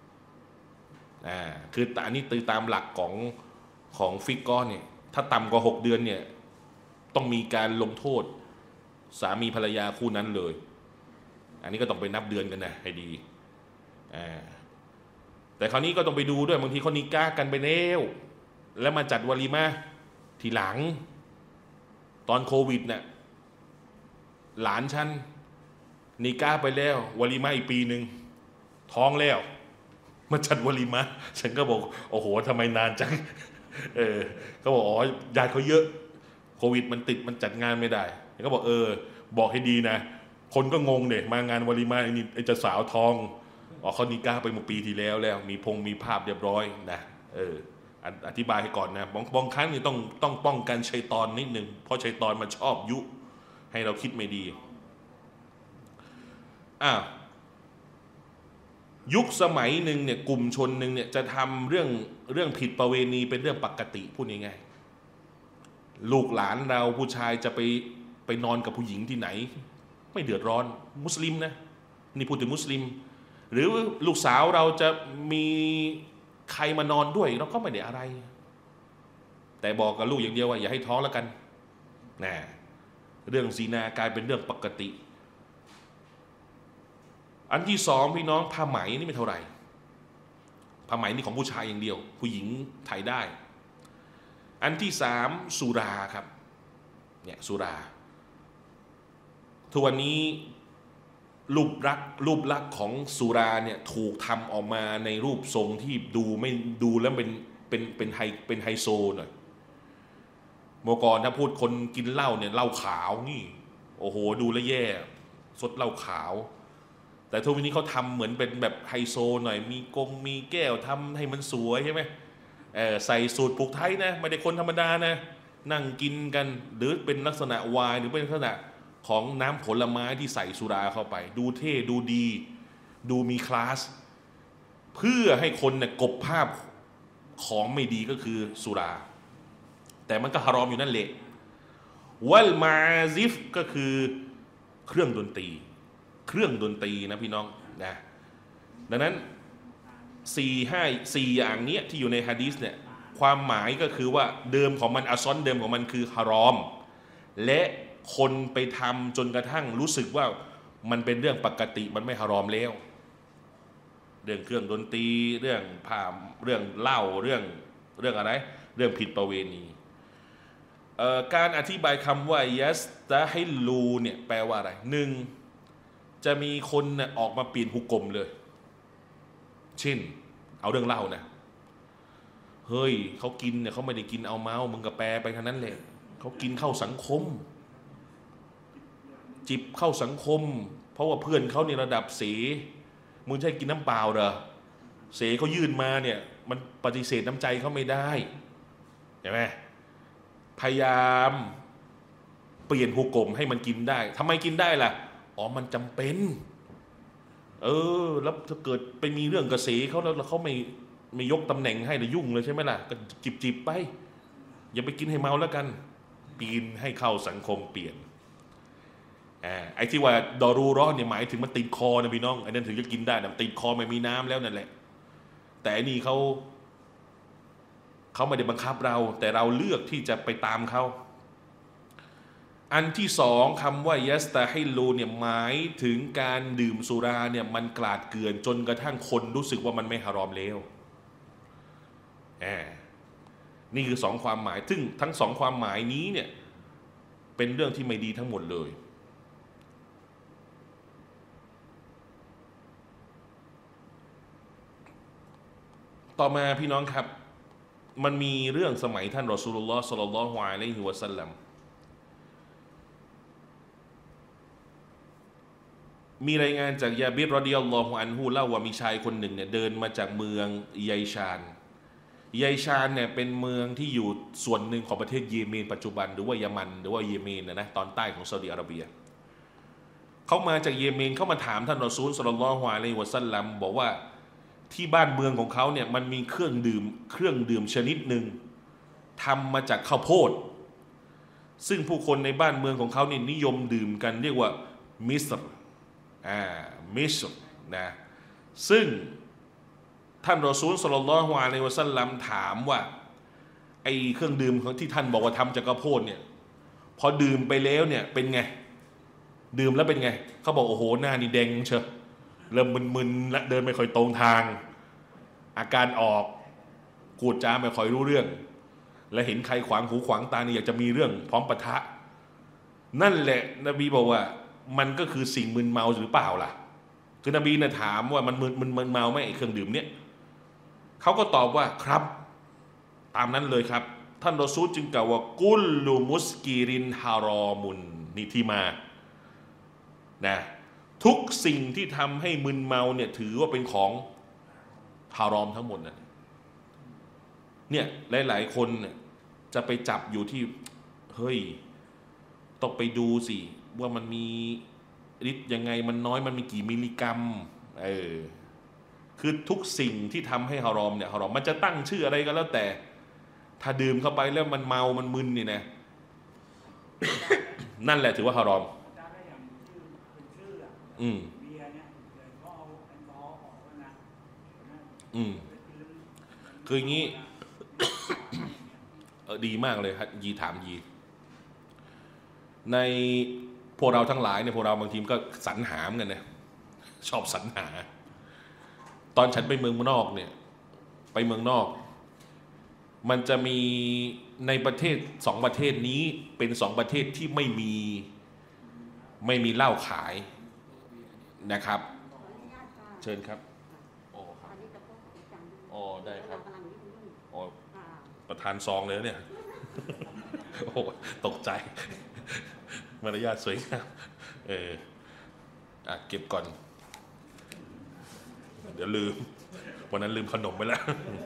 คืออันนี้ตามหลักของฟิกก้อนเนี่ยถ้าต่ำกว่า6 เดือนเนี่ยต้องมีการลงโทษสามีภรรยาคู่นั้นเลยอันนี้ก็ต้องไปนับเดือนกันนะให้ดีแต่คราวนี้ก็ต้องไปดูด้วยบางทีเขานิก้ากันไปแล้วมาจัดวาลีมาทีหลังตอนโควิดเนี่ยหลานฉันนิก้าไปแล้ววาลีมาอีกปีหนึ่งท้องแล้วมาจัดวาลีมาฉันก็บอกโอ้โหทำไมนานจังเขาบอกอ๋อญาติเขาเยอะโควิดมันติดมันจัดงานไม่ได้เขาบอกบอกให้ดีนะคนก็งงเด็มางานวาลีมานี่ไอ้เจ้าสาวท้องอ๋อเขานิก้าไปเมื่อปีที่แล้วมีภาพเรียบร้อยนะอธิบายให้ก่อนนะบางครั้งนี่ต้องป้องกันชัยฏอนนิดนึงเพราะชัยฏอนมันชอบยุให้เราคิดไม่ดียุคสมัยหนึ่งเนี่ยกลุ่มชนหนึ่งเนี่ยจะทำเรื่องผิดประเวณีเป็นเรื่องปกติพูดง่ายๆลูกหลานเราผู้ชายจะไปนอนกับผู้หญิงที่ไหนไม่เดือดร้อนมุสลิมนะนี่พูดถึงมุสลิมหรือลูกสาวเราจะมีใครมานอนด้วยเราก็ไม่ได้อะไรแต่บอกกับลูกอย่างเดียวว่าอย่าให้ท้องแล้วกันนะเรื่องซีนากลายเป็นเรื่องปกติอันที่สองพี่น้องผ้าไหมนี่ไม่เท่าไหร่ผ้าไหมนี่ของผู้ชายอย่างเดียวผู้หญิงถ่ายได้อันที่สามสุราครับเนี่ยสุราทุกวันนี้รูปลักษณ์ของสุราเนี่ยถูกทำออกมาในรูปทรงที่ดูแล้วเป็นไฮโซหน่อยเมื่อก่อนถ้าพูดคนกินเหล้าเนี่ยเหล้าขาวนี่โอ้โหดูแลแย่สดเหล้าขาวแต่ทุกวันนี้เขาทำเหมือนเป็นแบบไฮโซหน่อยมีแก้วทำให้มันสวยใช่ไหมใส่สูตรผูกไทยนะไม่ได้คนธรรมดานะนั่งกินกันหรือเป็นลักษณะไวน์หรือเป็นลักษณะของน้ำผลไม้ที่ใส่สุราเข้าไปดูเท่ดูดีดูมีคลาสเพื่อให้คนเนี่ยกบภาพของไม่ดีก็คือสุราแต่มันก็ฮารอมอยู่นั่นแหละวัลมาซิฟก็คือเครื่องดนตรีนะพี่น้องนะดังนั้น4 อย่างนี้ที่อยู่ในหะดีษเนี่ยความหมายก็คือว่าเดิมของมันอัซอนเดิมของมันคือฮารอมและคนไปทำจนกระทั่งรู้สึกว่ามันเป็นเรื่องปกติมันไม่ฮารอมแล้วเรื่องเครื่องดนตรีเรื่องผ้าเรื่องเหล้าเรื่องอะไรเรื่องผิดประเวณีการอธิบายคำว่ายัสตะฮิลูเนี่ยแปลว่าอะไรหนึ่งจะมีคนเนี่ยออกมาเปลี่ยนหุกกลมเลยเช่นเอาเรื่องเหล้านะเฮ้ยเขากินเนี่ยเขาไม่ได้กินเอาเมามึงก็แปลไปแค่นั้นแหละเขากินเข้าสังคมจิบเข้าสังคมเพราะว่าเพื่อนเขาในระดับเสมึงใช่กินน้ำเปล่าเหรอเสเขายื่นมาเนี่ยมันปฏิเสธน้ำใจเขาไม่ได้ใช่ไหมพยายามเปลี่ยนหุกกลมให้มันกินได้ทำไมกินได้ล่ะอ๋อมันจำเป็นแล้วถ้าเกิดไปมีเรื่องกระเสเขาแล้วเขาไม่ยกตำแหน่งให้เลยยุ่งเลยใช่ไหมล่ะก็จิบไปอย่าไปกินให้เมาแล้วกันปีนให้เข้าสังคมเปลี่ยนไอ้ที่ว่าดอรูเราะห์เนี่ยหมายถึงมันติดคอนะพี่น้องอันนั้นถึงจะกินได้นะติดคอไม่มีน้ำแล้วนั่นแหละแต่อันนี้เขาไม่ได้บังคับเราแต่เราเลือกที่จะไปตามเขาอันที่สองคำว่ายัสตาฮิลูเนี่ยหมายถึงการดื่มสุราเนี่ยมันกลาดเกลื่อนจนกระทั่งคนรู้สึกว่ามันไม่ฮารอมแล้วนี่คือสองความหมายซึ่งทั้งสองความหมายนี้เนี่ยเป็นเรื่องที่ไม่ดีทั้งหมดเลยต่อมาพี่น้องครับมันมีเรื่องสมัยท่านรอซูลุลลอฮ์ ศ็อลลัลลอฮุอะลัยฮิวะซัลลัมมีรายงานจากยาบิร รอฎิยัลลอฮุอันฮุเล่าว่ามีชายคนหนึ่งเนี่ยเดินมาจากเมืองยัยชานเนี่ยเป็นเมืองที่อยู่ส่วนหนึ่งของประเทศเยเมนปัจจุบันหรือว่ายะมันหรือว่าเยเมนนะตอนใต้ของซาอุดิอาระเบียเขามาจากเยเมนเขามาถามท่านรอซูล ศ็อลลัลลอฮุอะลัยฮิวะซัลลัมบอกว่าที่บ้านเมืองของเขาเนี่ยมันมีเครื่องดื่มชนิดหนึ่งทำมาจากข้าวโพดซึ่งผู้คนในบ้านเมืองของเขาเนี่ยนิยมดื่มกันเรียกว่ามิสร์มิสร์นะซึ่งท่านรอซูล ศ็อลลัลลอฮุอะลัยฮิวะซัลลัมถามว่าไอ้เครื่องดื่มของที่ท่านบอกว่าทำจากข้าวโพดเนี่ยพอดื่มไปแล้วเนี่ยเป็นไงดื่มแล้วเป็นไงเขาบอกโอ้โหหน้านี่แดงเชียวเริ่มมึนๆและเดินไม่ค่อยตรงทางอาการออกกูดจาไม่ค่อยรู้เรื่องและเห็นใครขวางหูขวางตานี่อยากจะมีเรื่องพร้อมปะทะนั่นแหละนบีบอกว่ามันก็คือสิ่งมึนเมาหรือเปล่าล่ะคือนบีเนี่ยถามว่ามันมึนเมาไหมไอ้เครื่องดื่มเนี่ยเขาก็ตอบว่าครับตามนั้นเลยครับท่านรอซูลจึงกล่าวว่ากุลลูมุสกีรินฮารอมุนนี่ที่มานะทุกสิ่งที่ทำให้มึนเมาเนี่ยถือว่าเป็นของฮารอมทั้งหมดนะเนี่ยหลายๆคนเนี่ยจะไปจับอยู่ที่เฮ้ยต้องไปดูสิว่ามันมีฤทธิ์ยังไงมันน้อยมันมีกี่มิลลิกรัมคือทุกสิ่งที่ทำให้ฮารอมเนี่ยฮารอมมันจะตั้งชื่ออะไรก็แล้วแต่ถ้าดื่มเข้าไปแล้วมันเมามันมึนนี่นะ นั่นแหละถือว่าฮารอมคืออย่างนี้ ดีมากเลยครับยีถามยีในพวกเราทั้งหลายเนี่ยพวกเราบางทีก็สรรหาเหมือนกันนะชอบสรรหาตอนฉันไปเมืองนอกเนี่ยไปเมืองนอกมันจะมีในประเทศสองประเทศนี้เป็นสองประเทศที่ไม่มีเหล้าขายนะครับเชิญครับอ๋อได้ครับอ๋อประธานซองเลยเนี่ยโอ้ตกใจมารยาทสวยงามเก็บก่อนเดี๋ยวลืมวันนั้นลืมขนมไปแล้ว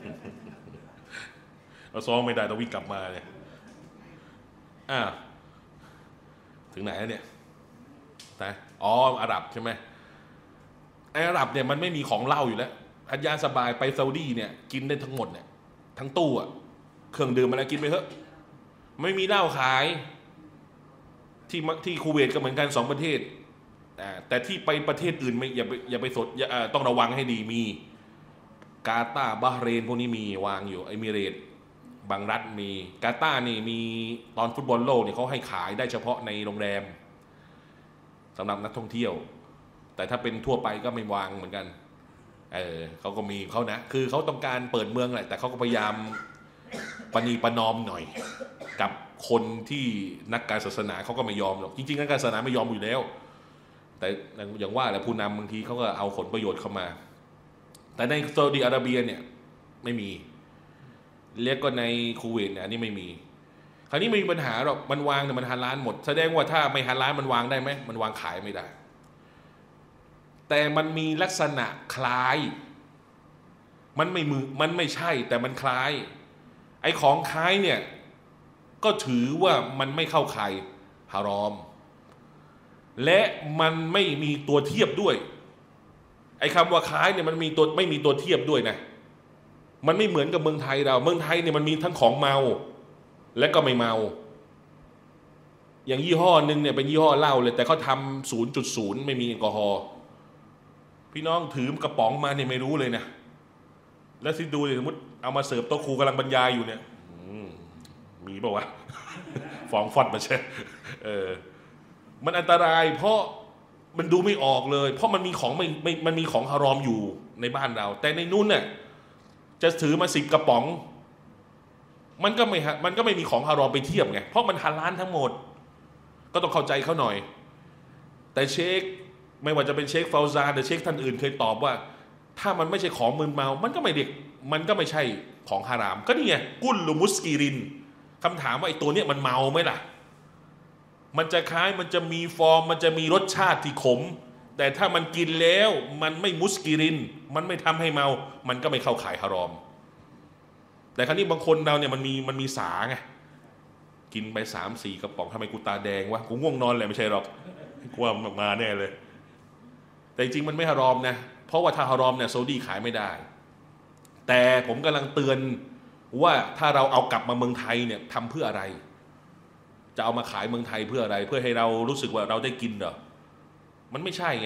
เราซ้อมไม่ได้ต้องวิ่งกลับมาเนี่ยถึงไหนแล้วเนี่ยนะอาหรับใช่ไหมไอ้อาหรับเนี่ยมันไม่มีของเหล้าอยู่แล้วอัญญาสบายไปซาอุดีเนี่ยกินได้ทั้งหมดเนี่ยทั้งตู้เครื่องดื่มอะไรกินไปเถอะไม่มีเหล้าขายที่คูเวตก็เหมือนกันสองประเทศแต่ที่ไปประเทศอื่นไม่อย่าไปสดต้องระวังให้ดีมีกาตาร์บาห์เรนพวกนี้มีวางอยู่เอมิเรตบางรัฐมีกาตาร์นี่มีตอนฟุตบอลโลกเนี่ยเขาให้ขายได้เฉพาะในโรงแรมสำหรับนักท่องเที่ยวแต่ถ้าเป็นทั่วไปก็ไม่วางเหมือนกันเขาก็มีเขานะคือเขาต้องการเปิดเมืองแหละแต่เขาก็พยายามปณีประนอมหน่อยกับคนที่นักการศาสนาเขาก็ไม่ยอมหรอกจริงๆนักการศาสนาไม่ยอมอยู่แล้วแต่อย่างว่าแหละผู้นำบางทีเขาก็เอาผลประโยชน์เข้ามาแต่ในซาอุดิอาระเบียเนี่ยไม่มีเรียกก็ในคูเวตเนี่ยอันนี้ไม่มีคราวนี้ไม่มีปัญหาหรอกมันวางเนี่ยมันฮาลาลหมดแสดงว่าถ้าไม่ฮาลาลมันวางได้ไหมมันวางขายไม่ได้แต่มันมีลักษณะคล้ายมันไม่ใช่แต่มันคล้ายไอ้ของคล้ายเนี่ยก็ถือว่ามันไม่เข้าข่ายฮารอมและมันไม่มีตัวเทียบด้วยไอ้คำว่าคล้ายเนี่ยมันไม่มีตัวเทียบด้วยนะมันไม่เหมือนกับเมืองไทยเนี่ยมันมีทั้งของเมาและก็ไม่เมาอย่างยี่ห้อหนึ่งเนี่ยเป็นยี่ห้อเหล้าเลยแต่เขาทำ0.0ไม่มีแอลกอฮอล์พี่น้องถือกระป๋องมาเนี่ยไม่รู้เลยนะแล้วสิดูเลยสมมติเอามาเสิร์ฟโต๊ะครูกำลังบรรยายอยู่เนี่ยมีเปล่าวะ ฟ้องฟอดมาใช่มันอันตรายเพราะมันดูไม่ออกเลยเพราะมันมีของมันมีของฮารอมอยู่ในบ้านเราแต่ในนู้นเนี่ยจะถือมา10 กระป๋องมันก็ไม่มีของฮารอมไปเทียบไงเพราะมันฮาลาลทั้งหมดก็ต้องเข้าใจเขาหน่อยแต่เชคไม่ว่าจะเป็นเชคฟาวซาหรือเชคท่านอื่นเคยตอบว่าถ้ามันไม่ใช่ของมึนเมามันก็ไม่ใช่ของฮารามก็นี่ไงกุลลุมุสกีรินคำถามว่าไอ้ตัวเนี้ยมันเมาไหมล่ะมันจะคล้ายมันจะมีฟอร์มมันจะมีรสชาติที่ขมแต่ถ้ามันกินแล้วมันไม่มุสกิรินมันไม่ทำให้เมามันก็ไม่เข้าข่ายฮารอมแต่ครั้นี้บางคนเราเนี่ยมันมีสาไงกินไป3-4 กระป๋องทำไมกูตาแดงวะกูง่วงนอนแหละไม่ใช่หรอกกูว่ามาแน่เลยแต่จริงมันไม่ฮารอมนะเพราะว่าถ้าฮารอมเนี่ยซาอุดีขายไม่ได้แต่ผมกำลังเตือนว่าถ้าเราเอากลับมาเมืองไทยเนี่ยทำเพื่ออะไรจะเอามาขายเมืองไทยเพื่ออะไรเพื่อให้เรารู้สึกว่าเราได้กินเหรอมันไม่ใช่ไง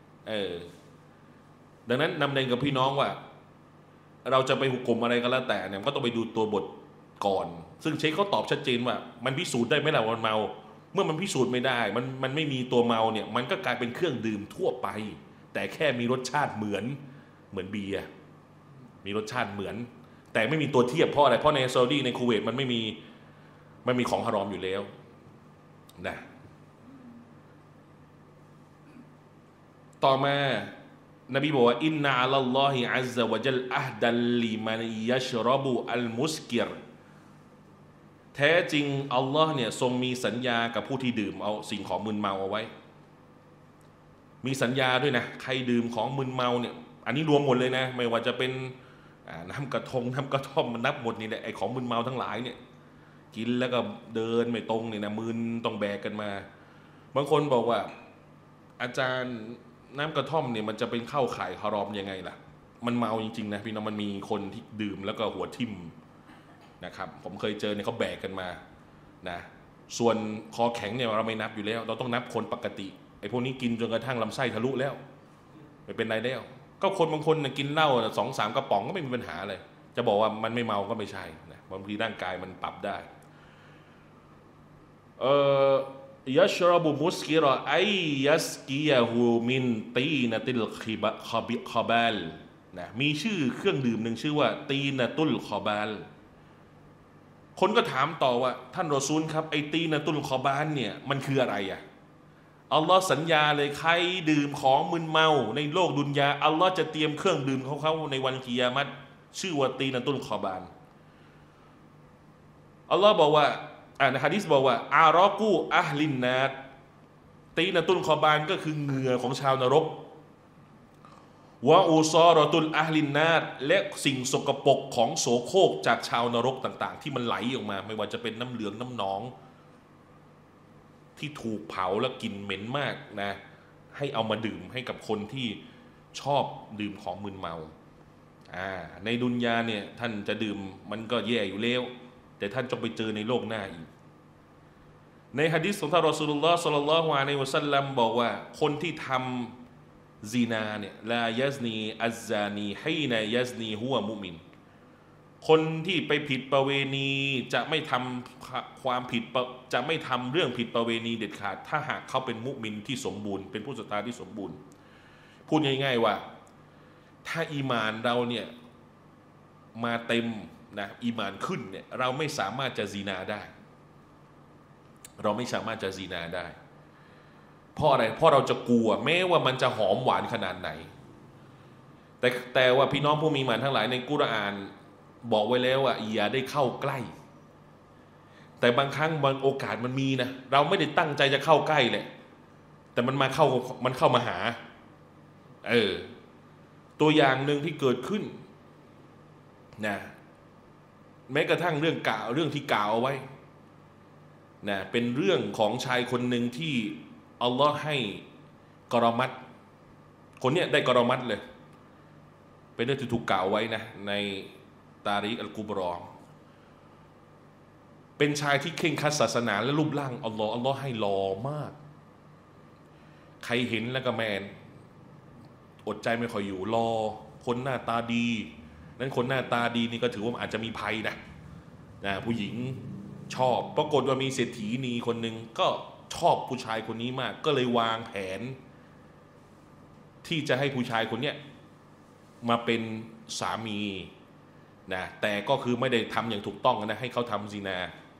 ดังนั้นนำเรียนกับพี่น้องว่าเราจะไปหุกกลมอะไรก็แล้วแต่เนี่ยก็ต้องไปดูตัวบทก่อนซึ่งเชคเขาตอบชัดเจนว่ามันพิสูจน์ได้ไหมล่ะว่ามันเมาเมื่อมันพิสูจน์ไม่ได้มันไม่มีตัวเมาเนี่ยมันก็กลายเป็นเครื่องดื่มทั่วไปแต่แค่มีรสชาติเหมือนเบียร์มีรสชาติเหมือนแต่ไม่มีตัวเทียบเพราะอะไรเพราะในซาอุดีในคูเวตมันไม่มีของฮารอมอยู่แล้วนะต่อมานบีบอกว่าอินนาอัลลอฮิอัซซะวะจัลอะห์ดัลลิมันยัชรบุอัลมุสกิรแท้จริงอัลลอฮ์เนี่ยทรงมีสัญญากับผู้ที่ดื่มเอาสิ่งของมึนเมาเอาไว้มีสัญญาด้วยนะใครดื่มของมึนเมาเนี่ยอันนี้รวมหมดเลยนะไม่ว่าจะเป็นน้ำกระท่อมมันนับหมดนี่แหละไอ้ของมึนเมาทั้งหลายเนี่ยกินแล้วก็เดินไม่ตรงเนี่ยนะมึนต้องแบกกันมาบางคนบอกว่าอาจารย์น้ำกระท่อมเนี่ยมันจะเป็นเข้าข่ายฮารอมยังไงล่ะมันเมาจริงๆนะพี่น้องมันมีคนที่ดื่มแล้วก็หัวทิ่มนะครับผมเคยเจอเนี่ยเขาแบกกันมานะส่วนคอแข็งเนี่ยเราไม่นับอยู่แล้วเราต้องนับคนปกติไอ้พวกนี้กินจนกระทั่งลำไส้ทะลุแล้วไม่เป็นไรแล้วก็คนบางคนกินเหล้า2-3 กระป๋องก็ไม่มีปัญหาเลยจะบอกว่ามันไม่เมาก็ไม่ใช่นะบางทีร่างกายมันปรับได้ยัชรบุมุสกิรอไอยัสกียาฮูมินตีนติลคอบาลนะมีชื่อเครื่องดื่มหนึ่งชื่อว่าตีนตุลคอบาลคนก็ถามต่อว่าท่านรอซูลครับไอตีนตุลคอบาลเนี่ยมันคืออะไรอ่ะอัลลอฮ์สัญญาเลยใครดื่มของมึนเมาในโลกดุนยาอัลลอฮ์จะเตรียมเครื่องดื่มของเขาในวันกิยามัตชื่อว่าตีนตุลคอบาลอัลลอฮ์บอกว่าในหะดีษบอกว่าอารอกูอะห์ลินนาตตีนตุลคอบานก็คือเหงื่อของชาวนรกวะอูซอรอตุลอะห์ลินนาตและสิ่งสกปรกของโสโครกจากชาวนรกต่างๆที่มันไหลออกมาไม่ว่าจะเป็นน้ำเหลืองน้ำหนองที่ถูกเผาแล้วกลิ่นเหม็นมากนะให้เอามาดื่มให้กับคนที่ชอบดื่มของมึนเมาในดุนยาเนี่ยท่านจะดื่มมันก็แย่อยู่แล้วแต่ท่านจะไปเจอในโลกหน้าอีกในหะดีษของท่านรอซูลุลลอฮ์ ศ็อลลัลลอฮุอะลัยฮิวะซัลลัมบอกว่าคนที่ทำซินาเนี่ยลายัซนีอัซซานีฮีนายัซนีฮุวะมุมินคนที่ไปผิดประเวณีจะไม่ทำความผิดจะไม่ทำเรื่องผิดประเวณีเด็ดขาดถ้าหากเขาเป็นมุมินที่สมบูรณ์เป็นผู้ศรัทธาที่สมบูรณ์พูดง่ายๆว่าถ้าอีหม่านเราเนี่ยมาเต็มนะอีหม่านขึ้นเนี่ยเราไม่สามารถจะซีนาได้เราไม่สามารถจะซีนาได้เพราะอะไรเพราะเราจะกลัวแม้ว่ามันจะหอมหวานขนาดไหนแต่ว่าพี่น้องผู้มีหม่านทั้งหลายในกุรอานบอกไว้แล้วว่าอย่าได้เข้าใกล้แต่บางครั้งบางโอกาสมันมีนะเราไม่ได้ตั้งใจจะเข้าใกล้แหละแต่มันเข้ามาหาตัวอย่างหนึ่งที่เกิดขึ้นนะแม้กระทั่งเรื่องที่กล่าวเอาไว้นะเป็นเรื่องของชายคนหนึ่งที่อัลลอฮ์ให้กรมัตคนเนี้ยได้กรมัตเลยเป็นเรื่องที่ถูกกล่าวไว้นะในตาริกอัลกุบรอเป็นชายที่เคร่งครัดศาสนาและรูปร่างอัลลอฮ์ให้หล่อมากใครเห็นแล้วก็แมนอดใจไม่ค่อยอยู่รอคนหน้าตาดีนั้นคนหน้าตาดีนี่ก็ถือว่าอาจจะมีภัยนะผู้หญิงชอบปรากฏว่ามีเศรษฐีนีคนหนึ่งก็ชอบผู้ชายคนนี้มากก็เลยวางแผนที่จะให้ผู้ชายคนเนี้ยมาเป็นสามีนะแต่ก็คือไม่ได้ทำอย่างถูกต้องนะให้เขาทำซินา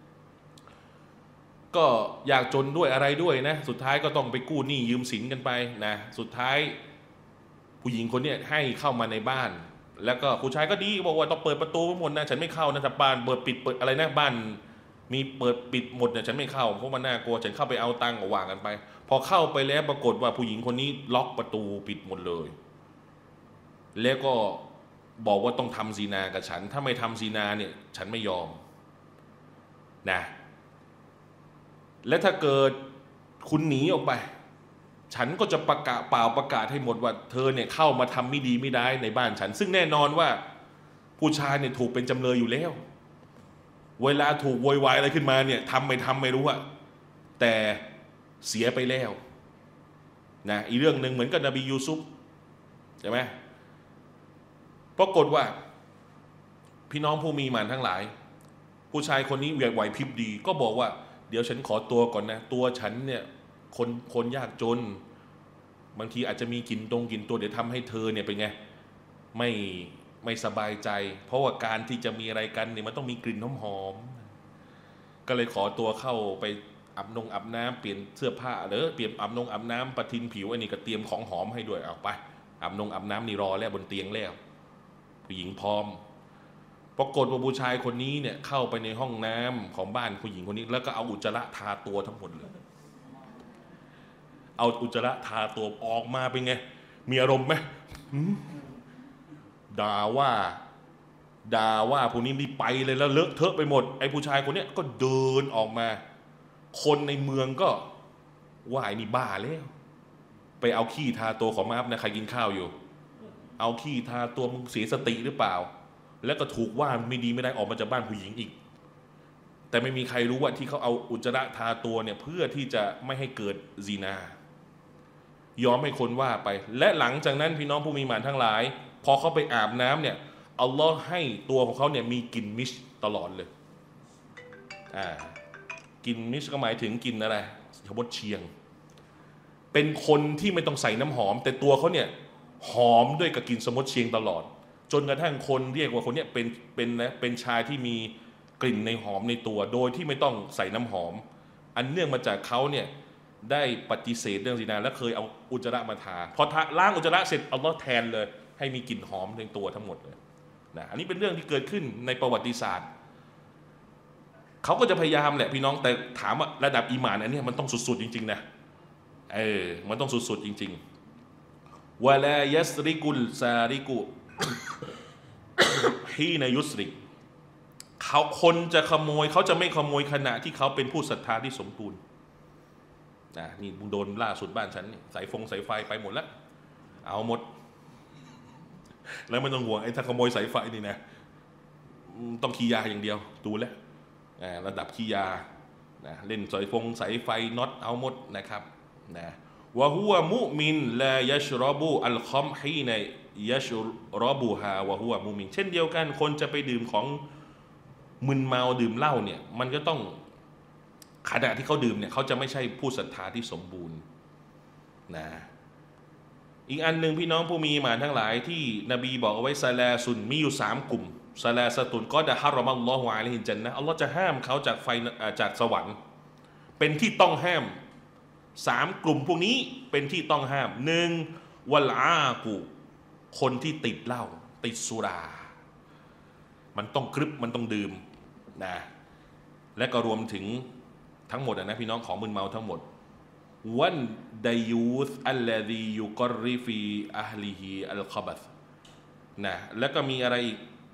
ก็อยากจนด้วยอะไรด้วยนะสุดท้ายก็ต้องไปกู้หนี้ยืมสินกันไปนะสุดท้ายผู้หญิงคนนี้ให้เข้ามาในบ้านแล้วก็ผู้ชายก็ดีบอกว่าต้องเปิดประตูหมดนะฉันไม่เข้านะแต่บ้านเปิดปิดเปิดอะไรนะบ้านมีเปิดปิดหมดเนี่ยฉันไม่เข้าเพราะมันน่ากลัวฉันเข้าไปเอาตังค์วางกันไปพอเข้าไปแล้วปรากฏว่าผู้หญิงคนนี้ล็อกประตูปิดหมดเลยแล้วก็บอกว่าต้องทำซีนากับฉันถ้าไม่ทำซีนาเนี่ยฉันไม่ยอมนะและถ้าเกิดคุณหนีออกไปฉันก็จะประกาศให้หมดว่าเธอเนี่ยเข้ามาทำไม่ดีไม่ได้ในบ้านฉันซึ่งแน่นอนว่าผู้ชายเนี่ยถูกเป็นจำเลยอยู่แล้วเวลาถูกโวยวายอะไรขึ้นมาเนี่ยทำไม่รู้อะแต่เสียไปแล้วนะอีกเรื่องหนึ่งเหมือนกับนบียูซุฟใช่ไหมปรากฏว่าพี่น้องผู้มีหมานทั้งหลายผู้ชายคนนี้ไหวพริบดีก็บอกว่าเดี๋ยวฉันขอตัวก่อนนะตัวฉันเนี่ยคนยากจนบางทีอาจจะมีกลิ่นตัวเดี๋ยวทำให้เธอเนี่ยเป็นไงไม่สบายใจเพราะว่าการที่จะมีอะไรกันเนี่ยมันต้องมีกลิ่นหอมก็เลยขอตัวเข้าไปอาบน้ำเปลี่ยนเสื้อผ้าหรือเปลี่ยนอาบน้ำประทินผิวอันนี้ก็เตรียมของหอมให้ด้วยเอาไปอาบน้ำนี่รอแล้วบนเตียงแล้วผู้หญิงพร้อมปรากฏว่าผู้ชายคนนี้เนี่ยเข้าไปในห้องน้ำของบ้านผู้หญิงคนนี้แล้วก็เอาอุจจาระทาตัวทั้งหมดเลยเอาอุจจาระทาตัวออกมาเป็นไงมีอารมณ์ไหมด่าว่าพวกนี้รีบไปเลยแล้วเลอะเทอะไปหมดไอ้ผู้ชายคนนี้ก็เดินออกมาคนในเมืองก็ว่าไอ้นี่บ้าแล้วไปเอาขี้ทาตัวของมาอัพนะใครกินข้าวอยู่เอาขี้ทาตัวมึงเสียสติหรือเปล่าแล้วก็ถูกว่าไม่ดีไม่ได้ออกมาจากบ้านผู้หญิงอีกแต่ไม่มีใครรู้ว่าที่เขาเอาอุจจาระทาตัวเนี่ยเพื่อที่จะไม่ให้เกิดซินายอมให้คนว่าไปและหลังจากนั้นพี่น้องผู้มีหมานทั้งหลายพอเขาไปอาบน้ำเนี่ยอัลลอฮ์ให้ตัวของเขาเนี่ยมีกลิ่นมิชตลอดเลยกลิ่นมิชก็หมายถึงกลิ่นอะไรชมดเชียงเป็นคนที่ไม่ต้องใส่น้ำหอมแต่ตัวเขาเนี่ยหอมด้วยกับกลิ่นสมดเชียงตลอดจนกระทั่งคนเรียกว่าคนนี้เป็นชายที่มีกลิ่นในหอมในตัวโดยที่ไม่ต้องใส่น้ำหอมอันเนื่องมาจากเขาเนี่ยได้ปฏิเสธเรื่องซินาและเคยเอาอุจจาระมาทาพอล้างอุจจาระเสร็จอัลลอฮ์แทนเลยให้มีกลิ่นหอมในตัวทั้งหมดเลยนะอันนี้เป็นเรื่องที่เกิดขึ้นในประวัติศาสตร์เขาก็จะพยายามแหละพี่น้องแต่ถามว่าระดับอีหม่านอันนี้มันต้องสุดๆจริงๆนะมันต้องสุดๆจริงๆวะลายัสริกุลซาริกุฮีนายุสริกเขาคนจะขโมยเขาจะไม่ขโมยขณะที่เขาเป็นผู้ศรัทธาที่สมบูรณ์นี่มึงโดนล่าสุดบ้านฉันนี่สายไฟไปหมดแล้วเอาหมดแล้วไม่ต้องห่วงไอ้ถ้าขโมยสายไฟนี่นะต้องขี้ยาอย่างเดียวดูแลระดับขี้ยาเล่นสายไฟน็อตเอาหมดนะครับวะฮุวะมุมินลายัชรอบูอัลคอมฮีนยัชรอบูฮาวะฮุวะมุมินเช่นเดียวกันคนจะไปดื่มของมึนเมาดื่มเหล้าเนี่ยมันก็ต้องขณะที่เขาดื่มเนี่ยเขาจะไม่ใช่ผู้ศรัทธาที่สมบูรณ์นะอีกอันหนึ่งพี่น้องผู้มีหมานทั้งหลายที่นบีบอกเอาไว้ซาลาซุนมีอยู่3กลุ่มซาลาสตุนก็ดะฮารอมัลลอฮุอะลัยฮิจันนะอัลลอฮ์จะห้ามเขาจากไฟจากสวรรค์เป็นที่ต้องห้าม3กลุ่มพวกนี้เป็นที่ต้องห้าม1วัลอากูคนที่ติดเหล้าติดสุรามันต้องกรึบมันต้องดื่มนะและก็รวมถึงทั้งหมดนะพี่น้องของมึนเมาทั้งหมดวันดายูสอัลลดียุกรริฟีอัลลิฮิอัลคบัสนะแล้วก็มีอะไรอีก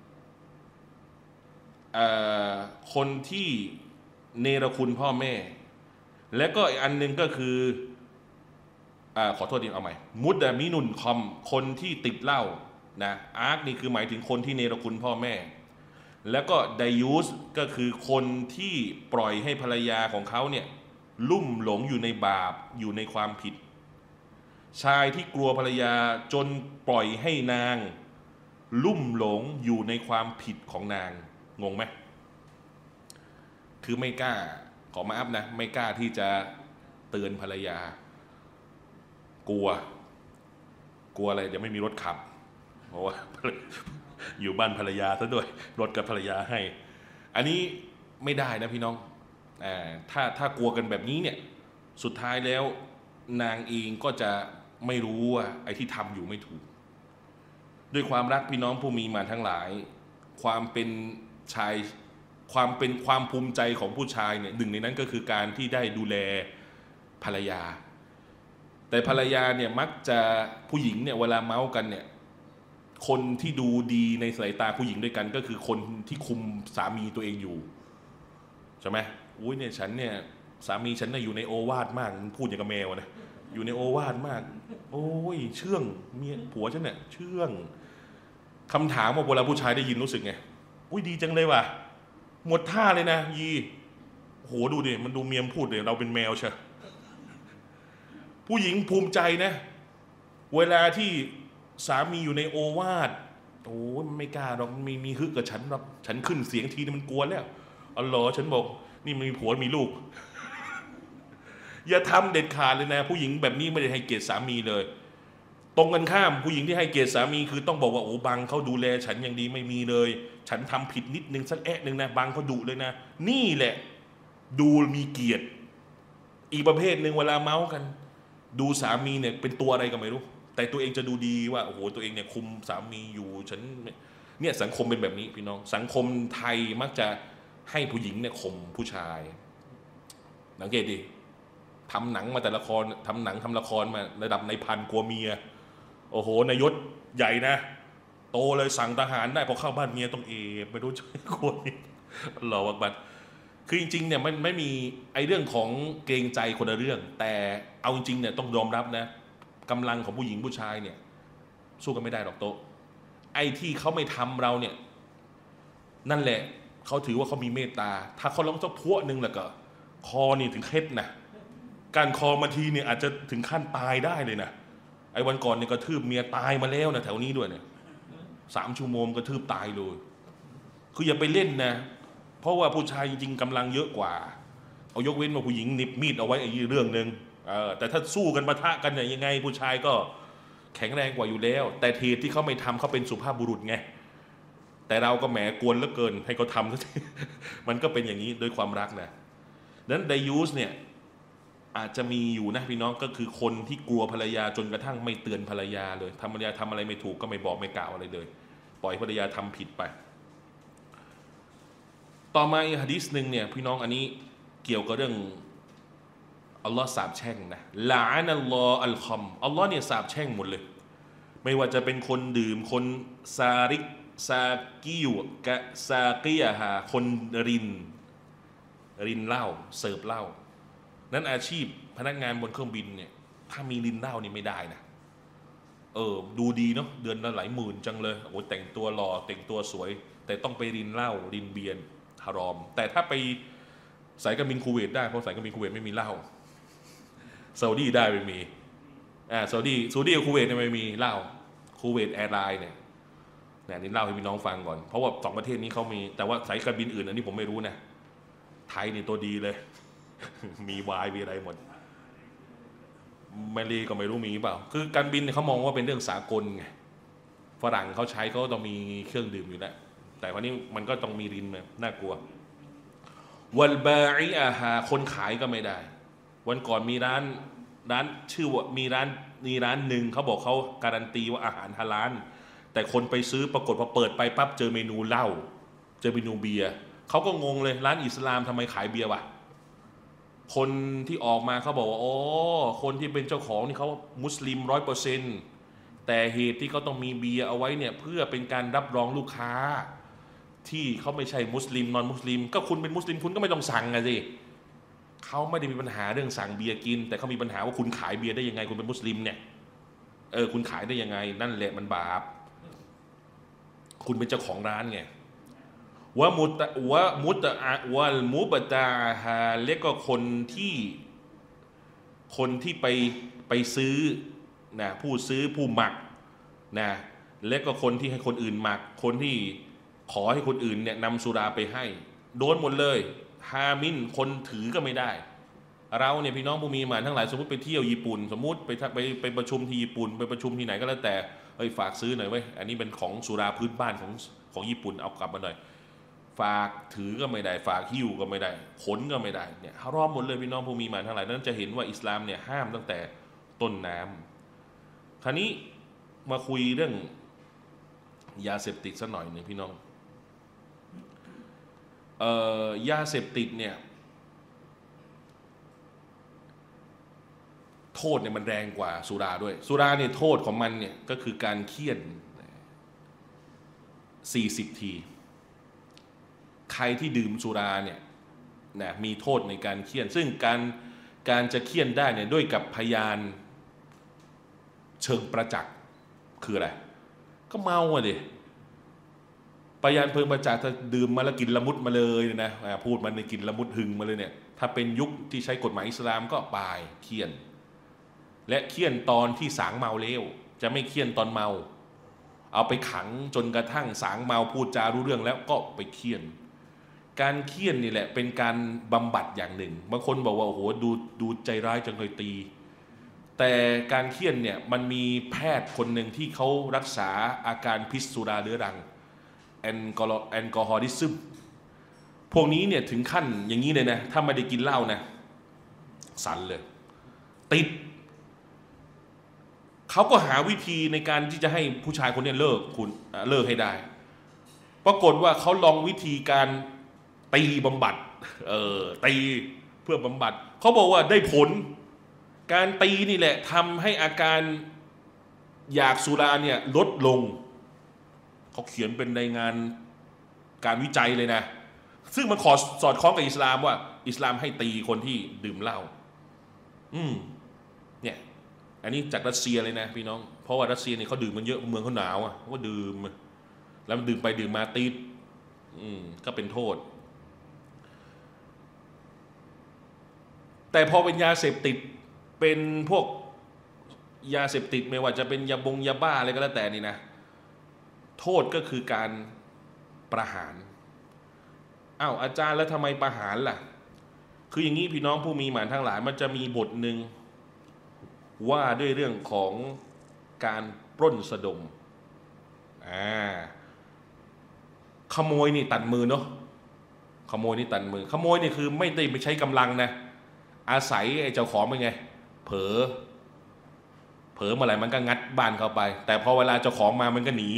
คนที่เนรคุณพ่อแม่และก็อีกอันหนึ่งก็คือขอโทษดีเอาใหม่มุดดามินุนคอมคนที่ติดเหล้านะอาร์คนี่คือหมายถึงคนที่เนรคุณพ่อแม่แล้วก็ไดยูสก็คือคนที่ปล่อยให้ภรรยาของเขาเนี่ยลุ่มหลงอยู่ในบาปอยู่ในความผิดชายที่กลัวภรรยาจนปล่อยให้นางลุ่มหลงอยู่ในความผิดของนางงงไหมคือไม่กล้าขอมาอัพนะไม่กล้าที่จะเตือนภรรยากลัวอะไรเดี๋ยวไม่มีรถขับเพราะว่าอยู่บ้านภรรยาซะด้วยรถกับภรรยาให้อันนี้ไม่ได้นะพี่น้องถ้ากลัวกันแบบนี้เนี่ยสุดท้ายแล้วนางเองก็จะไม่รู้ว่าไอ้ที่ทำอยู่ไม่ถูกด้วยความรักพี่น้องผู้มีมาทั้งหลายความเป็นชายความภูมิใจของผู้ชายเนี่ยหนึ่งในนั้นก็คือการที่ได้ดูแลภรรยาแต่ภรรยาเนี่ยมักจะผู้หญิงเนี่ยเวลาเมาส์กันเนี่ยคนที่ดูดีในสายตาผู้หญิงด้วยกันก็คือคนที่คุมสามีตัวเองอยู่ใช่ไหมอุ้ยเนี่ยฉันเนี่ยสามีฉันเนี่ยอยู่ในโอวาทมากพูดอย่างกับแมวนะอยู่ในโอวาทมากโอ้ยเชื่องเมียผัวฉันเนี่ยเชื่องคำถามว่าเวลาผู้ชายได้ยินรู้สึกไงอุ้ยดีจังเลยว่ะหมดท่าเลยนะยีโหดูดิมันดูเมียมพูดเลยเราเป็นแมวเชียวผู้หญิงภูมิใจนะเวลาที่สามีอยู่ในโอวาทโอ้ยไม่กล้าหรอกมีฮึกกับฉันหรอกฉันขึ้นเสียงทีนี่มันกลัวแล้วอ๋อเหรอฉันบอกนี่มีผัวมีลูก อย่าทำเด็ดขาดเลยนะผู้หญิงแบบนี้ไม่ได้ให้เกียรติสามีเลยตรงกันข้ามผู้หญิงที่ให้เกียรติสามีคือต้องบอกว่าโอ้บังเขาดูแลฉันอย่างดีไม่มีเลยฉันทำผิดนิดนึงสักแอะนึงนะบังเขาดุเลยนะนี่แหละดูมีเกียรติอีกประเภทหนึ่งเวลาเมาส์กันดูสามีเนี่ยเป็นตัวอะไรก็ไม่รู้แต่ตัวเองจะดูดีว่าโอ้โหตัวเองเนี่ยคุมสามีอยู่ฉันเนี่ยสังคมเป็นแบบนี้พี่น้องสังคมไทยมักจะให้ผู้หญิงเนี่ยข่มผู้ชายสังเกตดิทำหนังมาแต่ละครทำหนังทำละครมาระดับในพันกลัวเมียโอ้โหนายศใหญ่นะโตเลยสั่งทหารได้พอเข้าบ้านเมียต้องไม่รู้จะกลัวหล่อวักบัดคือจริงๆเนี่ยมันไม่มีไอ้เรื่องของเกรงใจคนละเรื่องแต่เอาจริงๆเนี่ยต้องยอมรับนะกำลังของผู้หญิงผู้ชายเนี่ยสู้กันไม่ได้หรอกโตไอ้ที่เขาไม่ทำเราเนี่ยนั่นแหละเขาถือว่าเขามีเมตตาถ้าเขาร้องสักพวกนึงแล้วก็คอนี่ถึงเคล็ดนะการคอมาทีเนี่ยอาจจะถึงขั้นตายได้เลยนะไอ้วันก่อนเนี่ยกระทืบเมียตายมาแล้วนะแถวนี้ด้วยเนี่ย3 ชั่วโมงกระทืบตายเลยคืออย่าไปเล่นนะเพราะว่าผู้ชายจริงๆกำลังเยอะกว่าเอายกเว้นว่าผู้หญิงนิบมีดเอาไว้อีกเรื่องนึงแต่ถ้าสู้กันปะทะกันเนี่ยยังไงผู้ชายก็แข็งแรงกว่าอยู่แล้วแต่เหตุที่เขาไม่ทำเขาเป็นสุภาพบุรุษไงแต่เราก็แหมกวนเหลือเกินให้เขาทำซะทีมันก็เป็นอย่างนี้โดยความรักนะนั้นไดยูสเนี่ยอาจจะมีอยู่นะพี่น้องก็คือคนที่กลัวภรรยาจนกระทั่งไม่เตือนภรรยาเลยภรรยาทำอะไรไม่ถูกก็ไม่บอกไม่กล่าวอะไรเลยปล่อยภรรยาทำผิดไปต่อมาอีกหะดีษหนึ่งเนี่ยพี่น้องอันนี้เกี่ยวกับเรื่องอัลลอฮ์สาปแช่งนะลาอันัลลอฮ์อัลคอมอัลลอฮ์เนี่ยสาปแช่งหมดเลยไม่ว่าจะเป็นคนดื่มคนซาริกซากิวกะซากียฮาคนรินเหล้าเสิร์ฟเหล้านั้นอาชีพพนักงานบนเครื่องบินเนี่ยถ้ามีรินเหล้านี่ไม่ได้นะดูดีเนาะเดือนละหลายหมื่นจังเลยโอ้แต่งตัวหล่อแต่งตัวสวยแต่ต้องไปรินเหล้ารินเบียร์ฮารอมแต่ถ้าไปสายการบินคูเวตได้เพราะสายการบินคูเวตไม่มีเหล้าซาอุดีได้ไม่มีซาอุดีกับคูเวตเนี่ยไม่มีเหล้าคูเวตแอร์ไลน์เนี่ยนี่เล่าให้พี่น้องฟังก่อนเพราะว่า2 ประเทศนี้เขามีแต่ว่าสายการบินอื่นอันนี้ผมไม่รู้นะไทยนี่ตัวดีเลย มีวายมีอะไรหมดมาเลก็ไม่รู้มีเปล่าคือการบินเขามองว่าเป็นเรื่องสากลไงฝรั่งเขาใช้เขาต้องมีเครื่องดื่มอยู่แล้วแต่วันนี้มันก็ต้องมีรินแบบน่ากลัววัลบาอิอาฮาคนขายก็ไม่ได้วันก่อนมีร้านชื่อว่ามีร้านหนึ่งเขาบอกเขาการันตีว่าอาหารฮาลาลแต่คนไปซื้อปรากฏพอเปิดไปปั๊บเจอเมนูเหล้าเจอเมนูเบียร์เขาก็งงเลยร้านอิสลามทำไมขายเบียร์วะคนที่ออกมาเขาบอกว่าอ๋อคนที่เป็นเจ้าของนี่เขามุสลิม100%แต่เหตุที่เขาต้องมีเบียร์เอาไว้เนี่ยเพื่อเป็นการรับรองลูกค้าที่เขาไม่ใช่มุสลิมนอนมุสลิมก็คุณเป็นมุสลิมคุณก็ไม่ต้องสั่งอะสิเขาไม่ได้มีปัญหาเรื่องสั่งเบียร์กินแต่เขามีปัญหาว่าคุณขายเบียร์ได้ยังไงคุณเป็นมุสลิมเนี่ยคุณขายได้ยังไงนั่นแหละมันบาปคุณเป็นเจ้าของร้านไงวะมุตวะมุตอะวัลมุบตาฮาและก็คนที่ไปซื้อนะผู้ซื้อผู้หมักนะและก็คนที่ให้คนอื่นหมักคนที่ขอให้คนอื่นเนี่ยนำสุราไปให้โดนหมดเลยฮามินคนถือก็ไม่ได้เราเนี่ยพี่น้องผู้มีหมานทั้งหลายสมมติไปเที่ยวญี่ปุ่นสมมติไปประชุมที่ญี่ปุ่นไปประชุมที่ไหนก็แล้วแต่เฮ้ยฝากซื้อหน่อยเว้ยอันนี้เป็นของสุราพื้นบ้านของญี่ปุ่นเอากลับมาหน่อยฝากถือก็ไม่ได้ฝากหิ้วก็ไม่ได้ขนก็ไม่ได้เนี่ยฮารอมหมดเลยพี่น้องผู้มีหมานทั้งหลายนั้นจะเห็นว่าอิสลามเนี่ยห้ามตั้งแต่ต้นน้ำคราวนี้มาคุยเรื่องยาเสพติดสักหน่อยหนึ่งพี่น้องยาเสพติดเนี่ยโทษเนี่ยมันแรงกว่าสุราด้วยสุราเนี่ยโทษของมันเนี่ยก็คือการเคี่ยน40 ทีใครที่ดื่มสุราเนี่ยนะมีโทษในการเคี่ยนซึ่งการจะเคี่ยนได้เนี่ยด้วยกับพยานเชิงประจักษ์คืออะไรก็เมาอ่ะดิพยานเพิงประจักษ์ถ้าดื่มมาแล้วกินละมุดมาเลยนะพูดมันในกินละมุดหึงมาเลยเนี่ยถ้าเป็นยุคที่ใช้กฎหมายอิสลามก็ปายเคี่ยนและเคี่ยนตอนที่สางเมาแล้วจะไม่เคี่ยนตอนเมาเอาไปขังจนกระทั่งสางเมาพูดจารู้เรื่องแล้วก็ไปเคี่ยนการเคี่ยนนี่แหละเป็นการบำบัดอย่างหนึ่งบางคนบอกว่าโอ้โหดูใจร้ายจังเลยตีแต่การเคี่ยนเนี่ยมันมีแพทย์คนหนึ่งที่เขารักษาอาการพิษสุราเรื้อรังแอลกอฮอลิซึมพวกนี้เนี่ยถึงขั้นอย่างนี้เลยนะถ้าไม่ได้กินเหล้านะสั่นเลยติดเขาก็หาวิธีในการที่จะให้ผู้ชายคนนี้เลิกให้ได้ปรากฏว่าเขาลองวิธีการตีบำบัดตีเพื่อบำบัดเขาบอกว่าได้ผลการตีนี่แหละทำให้อาการอยากสุราเนี่ยลดลงเขาเขียนเป็นในงานการวิจัยเลยนะซึ่งมันขอสอดคล้องกับอิสลามว่าอิสลามให้ตีคนที่ดื่มเหล้าเนี่ยอันนี้จากรัสเซียเลยนะพี่น้องเพราะว่ารัสเซียเนี่ยเขาดื่มมันเยอะเมืองเขาหนาวอ่ะเขาก็ดื่มแล้วดื่มไปดื่มมาติดก็เป็นโทษแต่พอเป็นยาเสพติดเป็นพวกยาเสพติดไม่ว่าจะเป็นยาบ้าอะไรก็แล้วแต่นี่นะโทษก็คือการประหารอ้าวอาจารย์แล้วทำไมประหารล่ะคืออย่างนี้พี่น้องผู้มีหมานทั้งหลายมันจะมีบทหนึ่งว่าด้วยเรื่องของการปล้นสะดมขโมยนี่ตัดมือเนาะขโมยนี่ตัดมือขโมยนี่คือไม่ได้ไปใช้กำลังนะอาศัยไอ้เจ้าของเป็นไงเผลอเมื่อไหร่มันก็งัดบ้านเข้าไปแต่พอเวลาเจ้าของมามันก็หนี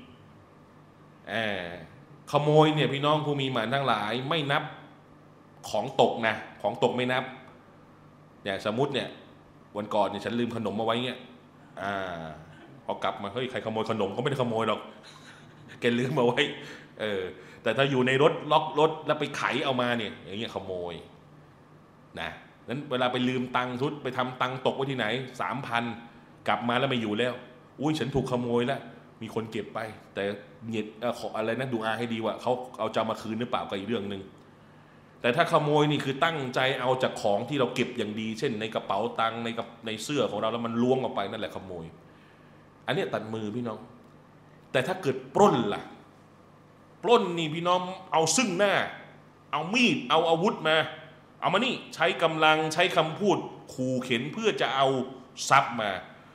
ขโมยเนี่ยพี่น้องผู้มีหมานทั้งหลายไม่นับของตกนะของตกไม่นับเนี่ยสมมุติเนี่ยวันก่อนเนี่ยฉันลืมขนมมาไว้เงี้ยพอกลับมาเฮ้ยใครขโมยขนมก็ไม่ได้ขโมยหรอกแกลืมมาไว้แต่ถ้าอยู่ในรถล็อกรถแล้วไปไขเอามาเนี่ยอย่างเงี้ยขโมยนะนั้นเวลาไปลืมตังค์ทุดไปทำตังค์ตกไว้ที่ไหน 3,000 กลับมาแล้วไม่อยู่แล้วอุ้ยฉันถูกขโมยแล้วมีคนเก็บไปแต่เงียดขออะไรนะดูอาให้ดีว่าเขาเอาจะมาคืนหรือเปล่าก็อีกเรื่องนึงแต่ถ้าขโมยนี่คือตั้งใจเอาจากของที่เราเก็บอย่างดีเช่นในกระเป๋าตังค์ในเสื้อของเราแล้วมันล้วงออกไปนั่นแหละขโมยอันนี้ตัดมือพี่น้องแต่ถ้าเกิดปล้นล่ะปล้นนี่พี่น้องเอาซึ่งหน้าเอามีดเอาอาวุธมาเอามานี่ใช้กำลังใช้คำพูดขู่เข็นเพื่อจะเอาทรัพย์มา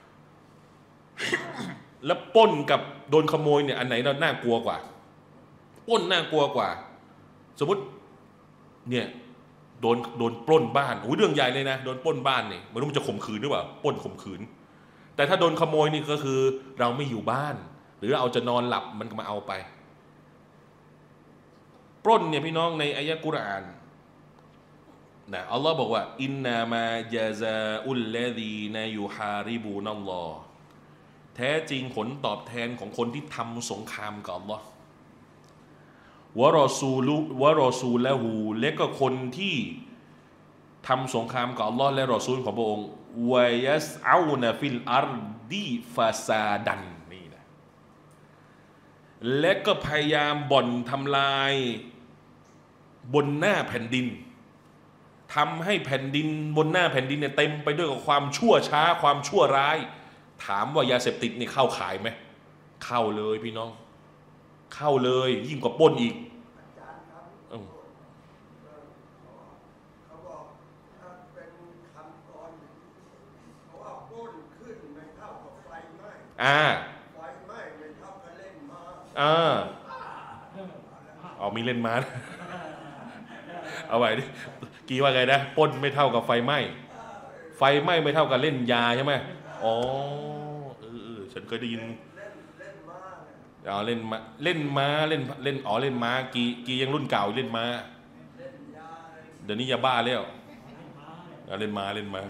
แล้วปล้นกับโดนขโมยเนี่ยอันไหนน่ากลัวกว่าปล้นน่ากลัวกว่าสมมติเนี่ยโดนปล้นบ้านเรื่องใหญ่เลยนะโดนปล้นบ้านเนี่ยไม่รู้มันจะข่มขืนหรือเปล่าปล้นข่มขืนแต่ถ้าโดนขโมยนี่ก็คือเราไม่อยู่บ้านหรือเอาจะนอนหลับมันก็มาเอาไปปล้นเนี่ยพี่น้องในอายะกุรอานนะอัลลอฮ์บอกว่าอินนามายาซาอุลลดีนยูฮาริบูนัลลอฮ์แท้จริงผลตอบแทนของคนที่ทำสงครามกับอัลลอฮ์วะรอซูละหูและก็คนที่ทำสงครามกับอัลลอฮ์และรอซูลของพระองค์วะยัสเอานะฟิลอาร์ดีฟาซาดันนี่นะและก็พยายามบ่อนทำลายบนหน้าแผ่นดินทำให้แผ่นดินบนหน้าแผ่นดินเนี่ยเต็มไปด้วยกับความชั่วช้าความชั่วร้ายถามว่ายาเสพติดนี่เข้าขายไหมเข้าเลยพี่น้องเข้าเลยยิ่งกว่าปล้นอีกไฟไหม้ไม่เท่ากับเล่นม้าเอามีเล่นม้าเอาไว้ดิกี่ว่าไงนะปล้นไม่เท่ากับไฟไหม้ไฟไหม้ไม่เท่ากับเล่นยาใช่ไหมอ๋อฉันเคยได้ยินเล่นม้าเล่นม้าเล่นเล่นม้ากียังรุ่นเก่าเล่นม้าเดี๋ยวนี้ยาบ้าแล้วเล่นม้า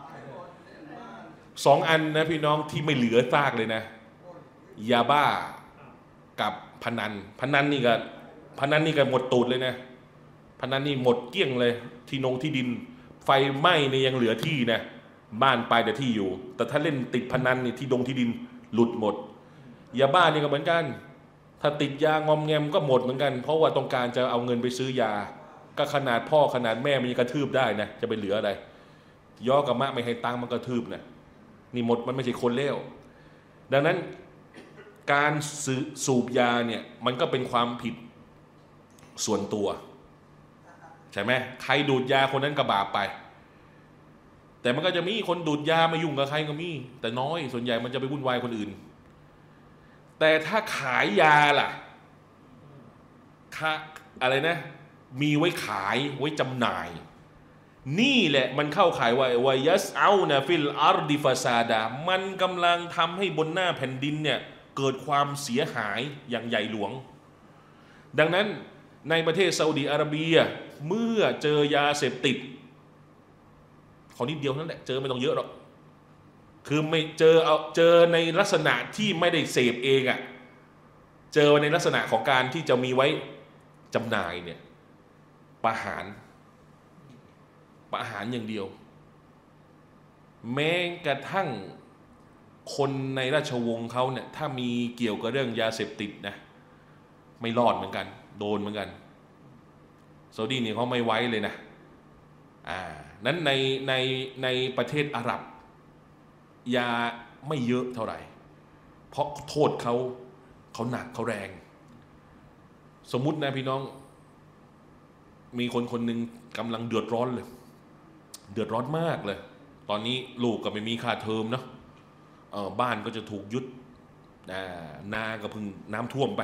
สองอันนะพี่น้องที่ไม่เหลือซากเลยนะยาบ้ากับพนันนี่ก็หมดตูดเลยนะพนันนี่หมดเกลี้ยงเลยที่ดินไฟไหม้เนี่ยยังเหลือที่นะบ้านไปแต่ที่อยู่แต่ถ้าเล่นติดพนันนี่ที่ดินหลุดหมดยาบ้านี่ก็เหมือนกันถ้าติดยางอมแงมก็หมดเหมือนกันเพราะว่าต้องการจะเอาเงินไปซื้อยาก็ขนาดพ่อขนาดแม่มันยังกระทืบได้นะจะไปเหลืออะไรย่อกับมะไม่ให้ตังมันกระทืบนะนี่หมดมันไม่ใช่คนเลวดังนั้นการสูบยาเนี่ยมันก็เป็นความผิดส่วนตัวใช่ไหมใครดูดยาคนนั้นก็บาปไปแต่มันก็จะมีคนดูดยาไม่ยุ่งกับใครก็มีแต่น้อยส่วนใหญ่มันจะไปวุ่นวายคนอื่นแต่ถ้าขายยาล่ะอะไรนะมีไว้ขายไว้จำหน่ายนี่แหละมันเข้าข่ายว่าวายัสเอานะฟิลอาร์ดิฟาซาดามันกำลังทำให้บนหน้าแผ่นดินเนี่ยเกิดความเสียหายอย่างใหญ่หลวงดังนั้นในประเทศซาอุดิอาระเบียเมื่อเจอยาเสพติดขอนิดเดียวนั่นแหละเจอไม่ต้องเยอะหรอกคือไม่เจอในลักษณะที่ไม่ได้เสพเองอ่ะเจอในลักษณะของการที่จะมีไว้จำหน่ายเนี่ยประหารอย่างเดียวแม้กระทั่งคนในราชวงศ์เขาเนี่ยถ้ามีเกี่ยวกับเรื่องยาเสพติดนะไม่รอดเหมือนกันโดนเหมือนกันซาอุดีนี่เขาไม่ไว้เลยนะนั้นในประเทศอาหรับยาไม่เยอะเท่าไหร่เพราะโทษเขาหนักเขาแรงสมมุตินะพี่น้องมีคนหนึ่งกำลังเดือดร้อนมากเลยตอนนี้ลูกก็ไม่มีค่าเทอมเนาะบ้านก็จะถูกยึดนาก็เพิ่งน้ำท่วมไป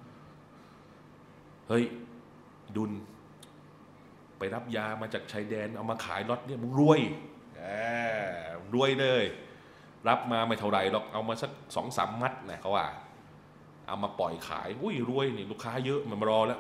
เฮ้ยดุลไปรับยามาจากชายแดนเอามาขายล็อตเนี่ยมึงรวยเลยรับมาไม่เท่าไรหรอกเอามาสัก2-3 มัดนะเขาว่าเอามาปล่อยขายอุ้ยรวยนี่ลูกค้าเยอะมันมารอแล้ว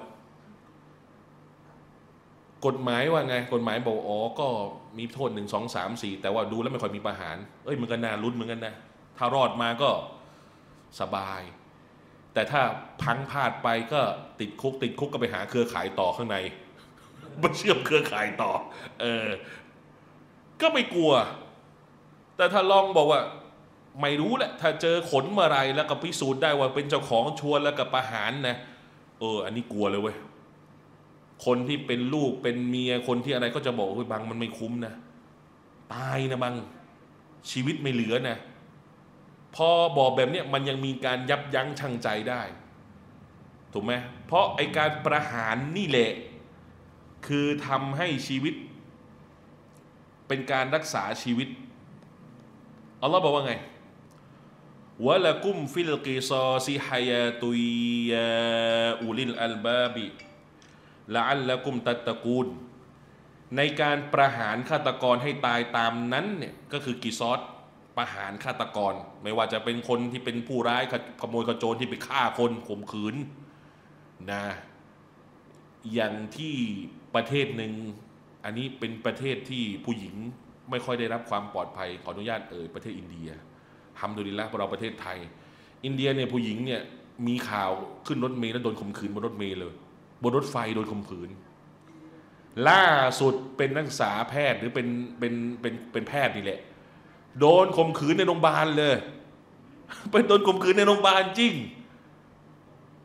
กฎหมายว่าไงกฎหมายบอกก็มีโทษ1 2 3 4แต่ว่าดูแล้วไม่ค่อยมีประหารมันก็น่าลุ้นเหมือนกันนะถ้ารอดมาก็สบายแต่ถ้าพังพลาดไปก็ติดคุกก็ไปหาเครือข่ายต่อข้างในมาเชื่อมเครือข่ายต่อก็ไม่กลัวแต่ถ้าลองบอกว่าไม่รู้แหละถ้าเจอขนเมื่อไรแล้วก็พิสูจน์ได้ว่าเป็นเจ้าของชวนแล้วก็ประหารนะอันนี้กลัวเลยเว้ยคนที่เป็นลูกเป็นเมียคนที่อะไรก็จะบอกบางมันไม่คุ้มนะตายนะบางชีวิตไม่เหลือนะพอบอกแบบนี้มันยังมีการยับยั้งชั่งใจได้ถูกไหมเพราะไอการประหารนี่แหละคือทำให้ชีวิตเป็นการรักษาชีวิตอัลลอฮ์บอกว่าไงวะละกุมฟิลกิซอซิฮายาตุยาอุลิลอัลบาบิละอัลละกุมตัตตะกูลในการประหารฆาตกรให้ตายตามนั้นเนี่ยก็คือกิซอสประหารฆาตกรไม่ว่าจะเป็นคนที่เป็นผู้ร้ายขโมยขโจรที่ไปฆ่าคนข่มขืนนะอย่างที่ประเทศหนึ่งอันนี้เป็นประเทศที่ผู้หญิงไม่ค่อยได้รับความปลอดภัยขออนุญาตประเทศอินเดียฮัมดุลิลละห์เราประเทศไทยอินเดียเนี่ยผู้หญิงเนี่ยมีข่าวขึ้นรถเมล์แล้วโดนข่มขืนบนรถเมล์เลยบนรถไฟโดนข่มขืนล่าสุดเป็นนักศึกษาแพทย์หรือเป็นแพทย์นี่แหละโดนข่มขืนในโรงพยาบาลเลยเป็นโดนข่มขืนในโรงพยาบาลจริง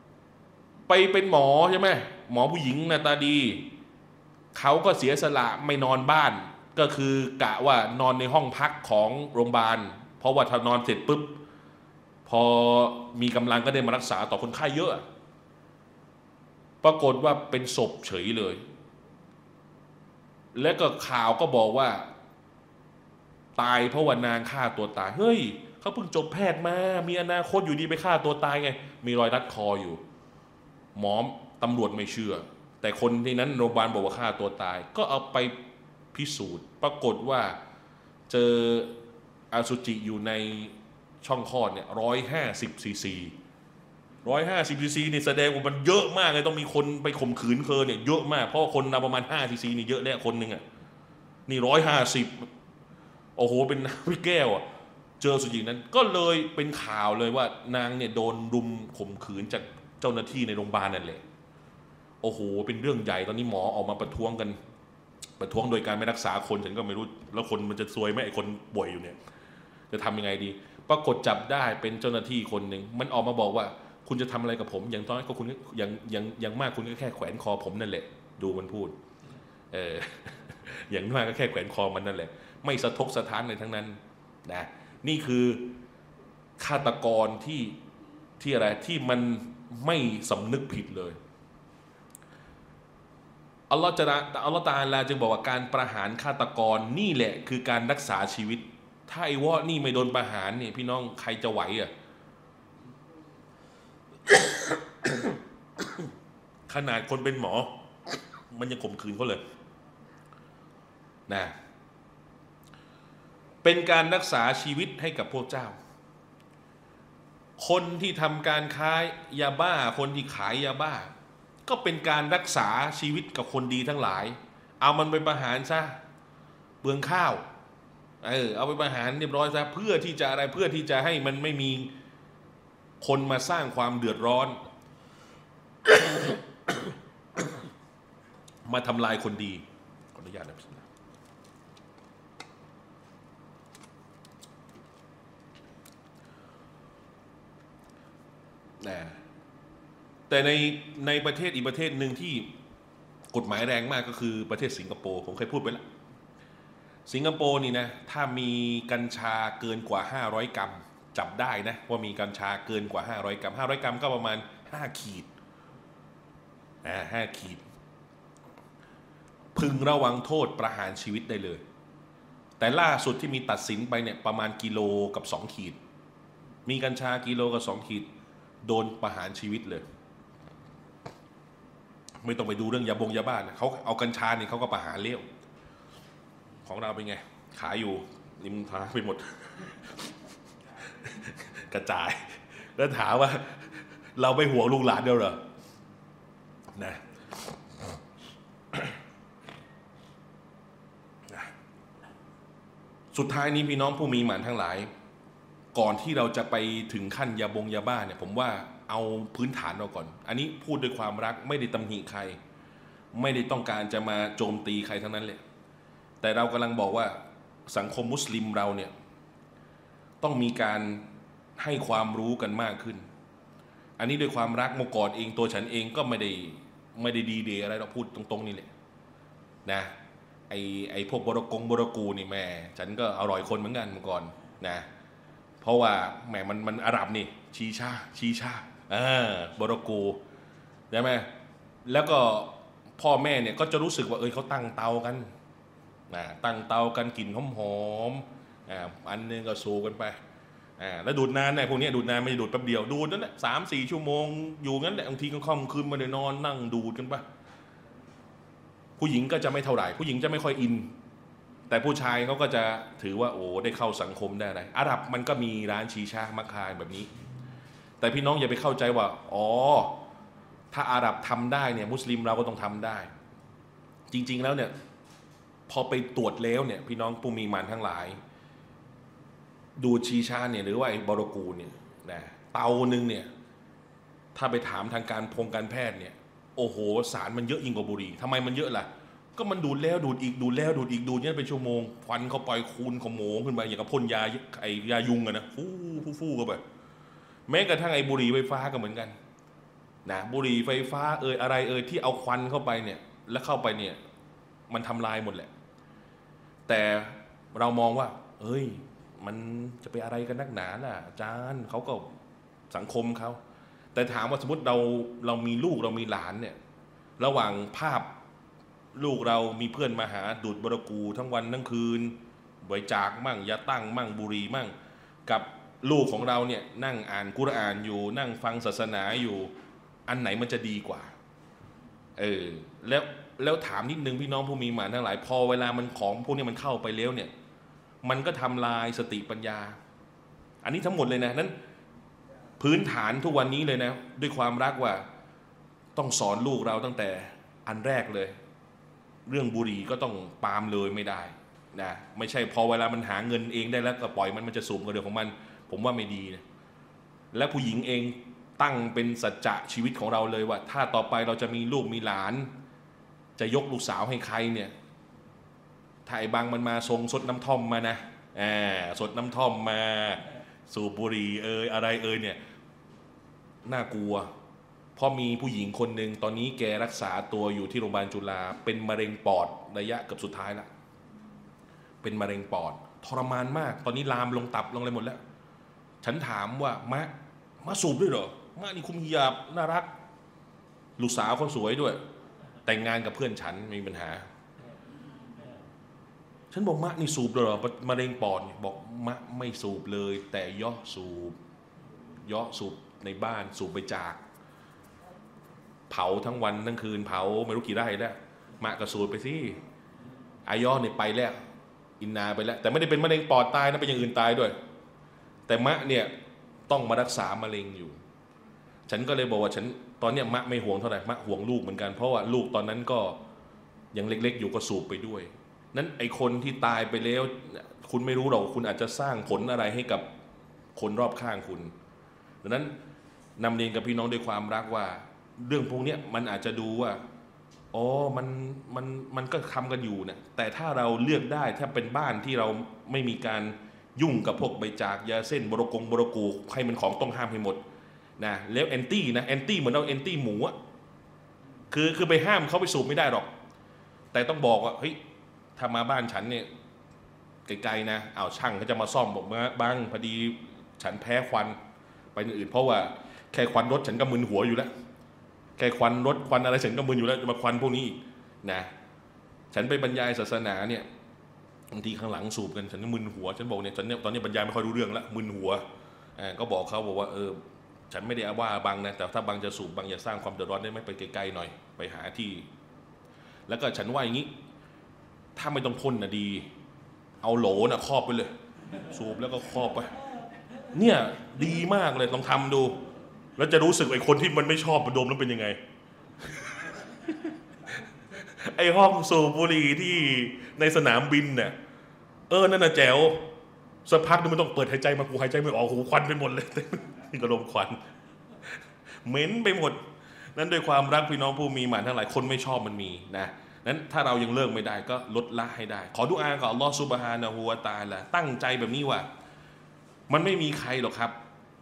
ไปเป็นหมอใช่ไหมหมอผู้หญิงหน้าตาดีเขาก็เสียสละไม่นอนบ้านก็คือกะว่านอนในห้องพักของโรงพยาบาลเพราะว่าถ้านอนเสร็จปุ๊บพอมีกำลังก็ได้มารักษาต่อคนไข้เยอะปรากฏว่าเป็นศพเฉยเลยและก็ข่าวก็บอกว่าตายเพราะว่านางฆ่าตัวตายเฮ้ยเขาเพิ่งจบแพทย์มามีอนาคตอยู่ดีไปฆ่าตัวตายไงมีรอยรัดคออยู่หมอตำรวจไม่เชื่อแต่คนที่นั้นโรงพยาบาลบอกว่าฆ่าตัวตายก็เอาไปพิสูจน์ปรากฏว่าเจออสุจิอยู่ในช่องคลอดเนี่ย150 ซีซี150 ซีซีนี่แสดงว่ามันเยอะมากเลยต้องมีคนไปข่มขืนเธอเนี่ยเยอะมากเพราะคนประมาณ5 ซีซีนี่เยอะแล้วคนหนึ่งอ่ะนี่150โอ้โหเป็นน้ำแก้วอ่ะเจออสุจินั้นก็เลยเป็นข่าวเลยว่านางเนี่ยโดนรุมข่มขืนจากเจ้าหน้าที่ในโรงพยาบาลนั่นแหละโอ้โหเป็นเรื่องใหญ่ตอนนี้หมอออกมาประท้วงกันประท้วงโดยการไม่รักษาคนฉันก็ไม่รู้แล้วคนมันจะซวยไหมไอ้คนป่วยอยู่เนี่ยจะทำยังไงดีปรากฏจับได้เป็นเจ้าหน้าที่คนหนึ่งมันออกมาบอกว่าคุณจะทำอะไรกับผมอย่างน้อยก็คุณอย่างมากคุณก็แค่แขวนคอผมนั่นแหละดูมันพูดอย่างมากก็แค่แขวนคอมันนั่นแหละไม่สะทกสะท้านอะไรทั้งนั้นนะนี่คือฆาตกรที่อะไรที่มันไม่สำนึกผิดเลยอัลลอฮฺตะอาลาจึงบอกว่าการประหารฆาตกรนี่แหละคือการรักษาชีวิตถ้าไอ้วะนี่ไม่โดนประหารเนี่ยพี่น้องใครจะไหวอ่ะ ขนาดคนเป็นหมอมันยังข่มขืนเขาเลยนะเป็นการรักษาชีวิตให้กับพวกเจ้าคนที่ทำการค้ายาบ้าคนที่ขายยาบ้าก็เป็นการรักษาชีวิตกับคนดีทั้งหลายเอามันไปประหารซะเปลืองข้าวเอาไปประหารเรียบร้อยซะเพื่อที่จะอะไรเพื่อที่จะให้มันไม่มีคนมาสร้างความเดือดร้อน มาทำลายคนดีขออนุญาตนะแต่ในประเทศอีกประเทศหนึ่งที่กฎหมายแรงมากก็คือประเทศสิงคโปร์ผมเคยพูดไปแล้วสิงคโปร์นี่นะถ้ามีกัญชาเกินกว่า500 กรัมจับได้นะว่ามีกัญชาเกินกว่า500 กรัม500 กรัมก็ประมาณ5 ขีด5 ขีดพึงระวังโทษประหารชีวิตได้เลยแต่ล่าสุดที่มีตัดสินไปเนี่ยประมาณกิโลกับ2 ขีดมีกัญชากิโลกับ2 ขีดโดนประหารชีวิตเลยไม่ต้องไปดูเรื่องยาบ้านะเขาเอากัญชาเนี่ยเขาก็ประหารเลี้ยวของเราเป็นไงขายอยู่ริมทางไปหมด กระจายแล้วถามว่าเราไม่ห่วงลูกหลานเดียวเหรอนะสุดท้ายนี้พี่น้องผู้มีหมานทั้งหลายก่อนที่เราจะไปถึงขั้นยาบ้าเนี่ยผมว่าเอาพื้นฐานเราก่อนอันนี้พูดด้วยความรักไม่ได้ตำหนิใครไม่ได้ต้องการจะมาโจมตีใครทั้งนั้นเลยแต่เรากำลังบอกว่าสังคมมุสลิมเราเนี่ยต้องมีการให้ความรู้กันมากขึ้นอันนี้ด้วยความรักเมื่อก่อนเองตัวฉันเองก็ไม่ได้ดีเดย์อะไรเราพูดตรงๆนี่แหละนะไอพวกบรกูนี่แม่ฉันก็อร่อยคนเหมือนกันเมื่อก่อนนะเพราะว่าแหมมันอาหรับนี่ชีชาบรกูใช่ไหมแล้วก็พ่อแม่เนี่ยก็จะรู้สึกว่าเขาตั้งเตากันตั้งเตากันกลิ่นหอมอันนึงก็สูกันไปแล้วดูดนานเนี่ยพวกนี้ดูดนานไม่ดูดแป๊บเดียวดูดนั่นแหละ3-4 ชั่วโมงอยู่งั้นแหละบางทีก็ค่ำคืนมาเดี๋ยวนอนนั่งดูดกันไปผู้หญิงก็จะไม่เท่าไหร่ผู้หญิงจะไม่ค่อยอินแต่ผู้ชายเขาก็จะถือว่าโอ้ได้เข้าสังคมได้อะไรอาหรับมันก็มีร้านชีชามักคายแบบนี้แต่พี่น้องอย่าไปเข้าใจว่าถ้าอาหรับทำได้เนี่ยมุสลิมเราก็ต้องทำได้จริงๆแล้วเนี่ยพอไปตรวจแล้วเนี่ยพี่น้องผู้มีหมานทั้งหลายดูชีชาเนี่ยหรือว่าไอ้บรกูเนี่ยนะเตาหนึ่งเนี่ยถ้าไปถามทางการแพทย์เนี่ยโอ้โหสารมันเยอะยิ่งกว่าบุหรี่ทำไมมันเยอะล่ะก็มันดูดแล้วดูดอีกดูดแล้วดูดอีกดูดเนี่ยเป็นชั่วโมงควันเข้าไปคูณขโมงขึ้นไปอย่างกับพ่นยายุงอะนะฟู่เข้าไปแม้กระทั่งไอ้บุหรี่ไฟฟ้าก็เหมือนกันนะบุหรี่ไฟฟ้าอะไรที่เอาควันเข้าไปเนี่ยแล้วเข้าไปเนี่ยมันทำลายหมดแหละแต่เรามองว่าเอ้ยมันจะไปอะไรกันนักหนาล่ะอาจารย์เขาก็สังคมเขาแต่ถามว่าสมมติเรามีลูกเรามีหลานเนี่ยระหว่างภาพลูกเรามีเพื่อนมาหาดูดบรกูทั้งวันทั้งคืนบริจาคมั่งยาตั้งมั่งบุหรี่มั่งกับลูกของเราเนี่ยนั่งอ่านกุรอานอยู่นั่งฟังศาสนาอยู่อันไหนมันจะดีกว่าแล้วถามนิดนึงพี่น้องผู้มีหมานทั้งหลายพอเวลามันของพวกนี้มันเข้าไปแล้วเนี่ยมันก็ทำลายสติปัญญาอันนี้ทั้งหมดเลยนะนั้นพื้นฐานทุกวันนี้เลยนะด้วยความรักว่าต้องสอนลูกเราตั้งแต่อันแรกเลยเรื่องบุหรี่ก็ต้องปามเลยไม่ได้นะไม่ใช่พอเวลามันหาเงินเองได้แล้วก็ปล่อยมันจะสูบกับเรื่องของมันผมว่าไม่ดีนะและผู้หญิงเองตั้งเป็นสัจจะชีวิตของเราเลยว่าถ้าต่อไปเราจะมีลูกมีหลานจะยกลูกสาวให้ใครเนี่ยถ้าไอ้บางมันมาทรงสดน้ำท่อมมานะสดน้ำท่อมมาสูบบุหรี่อะไรเนี่ยน่ากลัวเพราะมีผู้หญิงคนหนึ่งตอนนี้แกรักษาตัวอยู่ที่โรงพยาบาลจุฬาเป็นมะเร็งปอดระยะเกือบสุดท้ายแล้วเป็นมะเร็งปอดทรมานมากตอนนี้ลามลงตับลงอะไรหมดแล้วฉันถามว่ามะสูบด้วยเหรอมะนี่คุมฮิญาบน่ารักลูกสาวเขาสวยด้วยแต่งงานกับเพื่อนฉันมีปัญหาฉันบอกมะนี่สูบเลยเหรอมะเร็งปอดบอกมะไม่สูบเลยแต่ย่อสูบในบ้านสูบไปจากเผาทั้งวันทั้งคืนเผาไม่รู้กี่ไร่แล้วมะก็สูบไปสิอายอเนี่ยไปแล้วอินนาไปแล้วแต่ไม่ได้เป็นมะเร็งปอดตายนะเป็นอย่างอื่นตายด้วยแต่มะเนี่ยต้องมารักษามะเร็งอยู่ฉันก็เลยบอกว่าฉันตอนเนี้ยมะไม่ห่วงเท่าไหร่มะห่วงลูกเหมือนกันเพราะว่าลูกตอนนั้นก็ยังเล็กๆอยู่ก็สูบไปด้วยนั้นไอคนที่ตายไปแล้วคุณไม่รู้หรอกคุณอาจจะสร้างผลอะไรให้กับคนรอบข้างคุณดังนั้นนำเรียนกับพี่น้องด้วยความรักว่าเรื่องพวกนี้มันอาจจะดูว่าอ๋อมันก็ทำกันอยู่นะแต่ถ้าเราเลือกได้ถ้าเป็นบ้านที่เราไม่มีการยุ่งกับพวกใบจากยาเส้นบรกูให้มันของต้องห้ามให้หมดนะแล้วแอนตี้เหมือนเราแอนตี้หมูอะคือไปห้ามเขาไปสูบไม่ได้หรอกแต่ต้องบอกว่าเฮ้ยถ้ามาบ้านฉันเนี่ยไกลๆนะช่างเขาจะมาซ่อมบอกมาบ้างพอดีฉันแพ้ควันไปอื่นเพราะว่าแค่ควันรถฉันก็มึนหัวอยู่แล้วแค่ควันรถควันอะไรฉันก็มึนอยู่แล้วจะมาควันพวกนี้อีกนะฉันไปบรรยายศาสนาเนี่ยบางทีข้างหลังสูบกันฉันก็มึนหัวฉันบอกเนี่ยฉันเนี่ยตอนนี้บรรยายไม่ค่อยรู้เรื่องแล้วมึนหัวก็บอกเขาบอกว่าฉันไม่ได้ว่าบางนะแต่ถ้าบางจะสูบบางอย่าสร้างความเดือดร้อนได้ไหมไปไกลๆหน่อยไปหาที่แล้วก็ฉันว่าอย่างนี้ถ้าไม่ต้องพ่นนะดีเอาโหลนะครอบไปเลยสูบแล้วก็ครอบไปเนี่ยดีมากเลยลองทำดูแล้วจะรู้สึกไอ้คนที่มันไม่ชอบดมแล้วเป็นยังไง ไอ้ห้องสูบบุหรี่ที่ในสนามบินเนี่ยนั่นน่ะแจ๋วสักพักนึงมันต้องเปิดหายใจมากูหายใจไม่ออกหูควันไปหมดเลย กระลมควันเหม็นไปหมดนั้นด้วยความรักพี่น้องผู้มีหมานทั้งหลายคนไม่ชอบมันมีนะนั้นถ้าเรายังเลิกไม่ได้ก็ลดละให้ได้ขอดุอากับอัลลอฮฺซุบฮานะฮูวะตะอาลาตั้งใจแบบนี้ว่ามันไม่มีใครหรอกครับ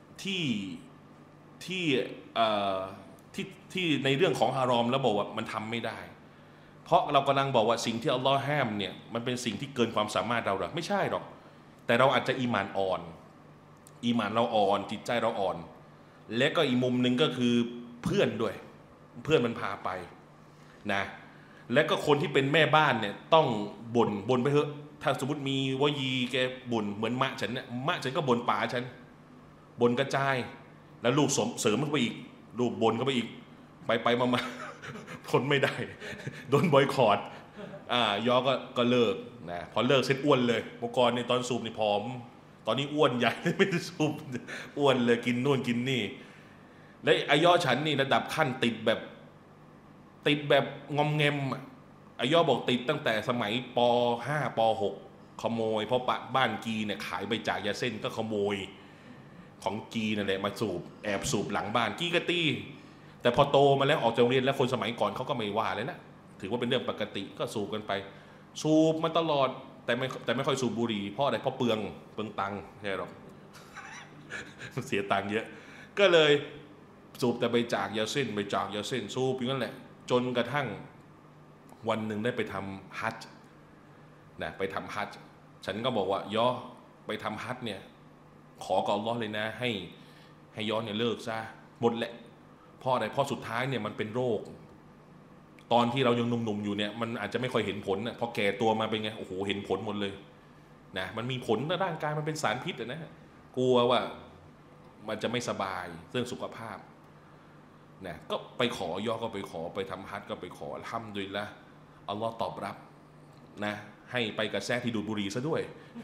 ที่ในเรื่องของฮารอมแล้วบอกว่ามันทำไม่ได้เพราะเรากำลังบอกว่าสิ่งที่อัลลอฮ์ห้ามเนี่ยมันเป็นสิ่งที่เกินความสามารถเราหรอกไม่ใช่หรอกแต่เราอาจจะอีหม่านอ่อนอีหม่านเราอ่อนจิตใจเราอ่อนและก็อีกมุมหนึ่งก็คือเพื่อนด้วยเพื่อนมันพาไปนะและก็คนที่เป็นแม่บ้านเนี่ยต้องบ่นไปเถอะถ้าสมมติมีวยีแกบ่นเหมือนมะฉันเนี่ยมะฉันก็บ่นป๋าฉันบ่นกระจายแล้วลูกเสริมเข้าไปอีกลูกบ่นเข้าไปอีกไปมาทนไม่ได้โดนบอยคอตยอก็เลิกนะพอเลิกเสร็จอ้วนเลยเมื่อก่อนในตอนสูบนี่ผอมตอนนี้อ้วนใหญ่ไม่ได้สูบอ้วนเลยกินนู่นกินนี่และอายอฉันนี่ระดับขั้นติดแบบงอมแงมอายอบอกติดตั้งแต่สมัยป.5 ป.6 ขโมยเพราะบ้านกีเนี่ยขายใบจากยาเส้นก็ขโมยของกีนั่นแหละมาสูบแอบสูบหลังบ้านกีกะตีแต่พอโตมาแล้วออกจากโรงเรียนแล้วคนสมัยก่อนเขาก็ไม่ว่าเลยนะถือว่าเป็นเรื่องปกติก็สูบกันไปสูบมาตลอดแต่ไม่ค่อยสูบบุหรี่เพราะอะไรเพราะเปลืองตังค์ใช่หรอ เสียตังค์เยอะก็เลยสูบแต่ไปจากยาเส้นไปจากยาเส้นสูบอย่างนั้นแหละจนกระทั่งวันหนึ่งได้ไปทำฮัจญ์นะไปทำฮัจญ์ฉันก็บอกว่าย่อไปทำฮัจญ์เนี่ยขอกับอัลลอฮ์เลยนะให้ย้อนเนี่ยเลิกซะหมดแหละเพราะอะไรเพราะสุดท้ายเนี่ยมันเป็นโรคตอนที่เรายังหนุ่มๆอยู่เนี่ยมันอาจจะไม่ค่อยเห็นผลนะพอแก่ตัวมาเป็นไงโอ้โหเห็นผลหมดเลยนะมันมีผลในร่างกายมันเป็นสารพิษนะกลัวว่ามันจะไม่สบายเรื่องสุขภาพนะก็ไปขอย่อก็ไปขอไปทำฮัจญ์ก็ไปขออัลฮัมดุลิลละห์อัลลอฮ์ตอบรับนะให้ไปกับแซ่ที่ดูดบุหรี่ซะด้วย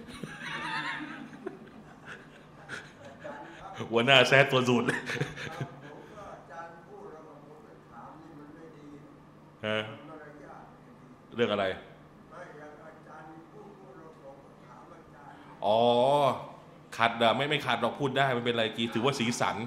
หัวหน้าแซ่ตัวสูดเรื่องอะไรอ๋อขัดอะไม่ขัดเราพูดได้ไม่เป็นไรกีถือว่าสีสัน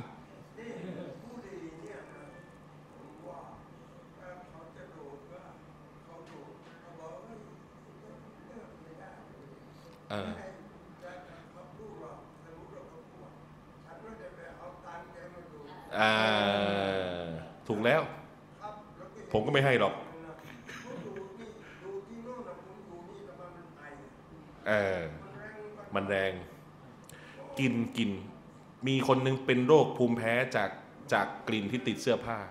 ถูกแล้วผมก็ไม่ให้หรอกมันแรงกินมีคนนึงเป็นโรคภูมิแพ้จากกลิ่นที่ติดเสื้อผ้า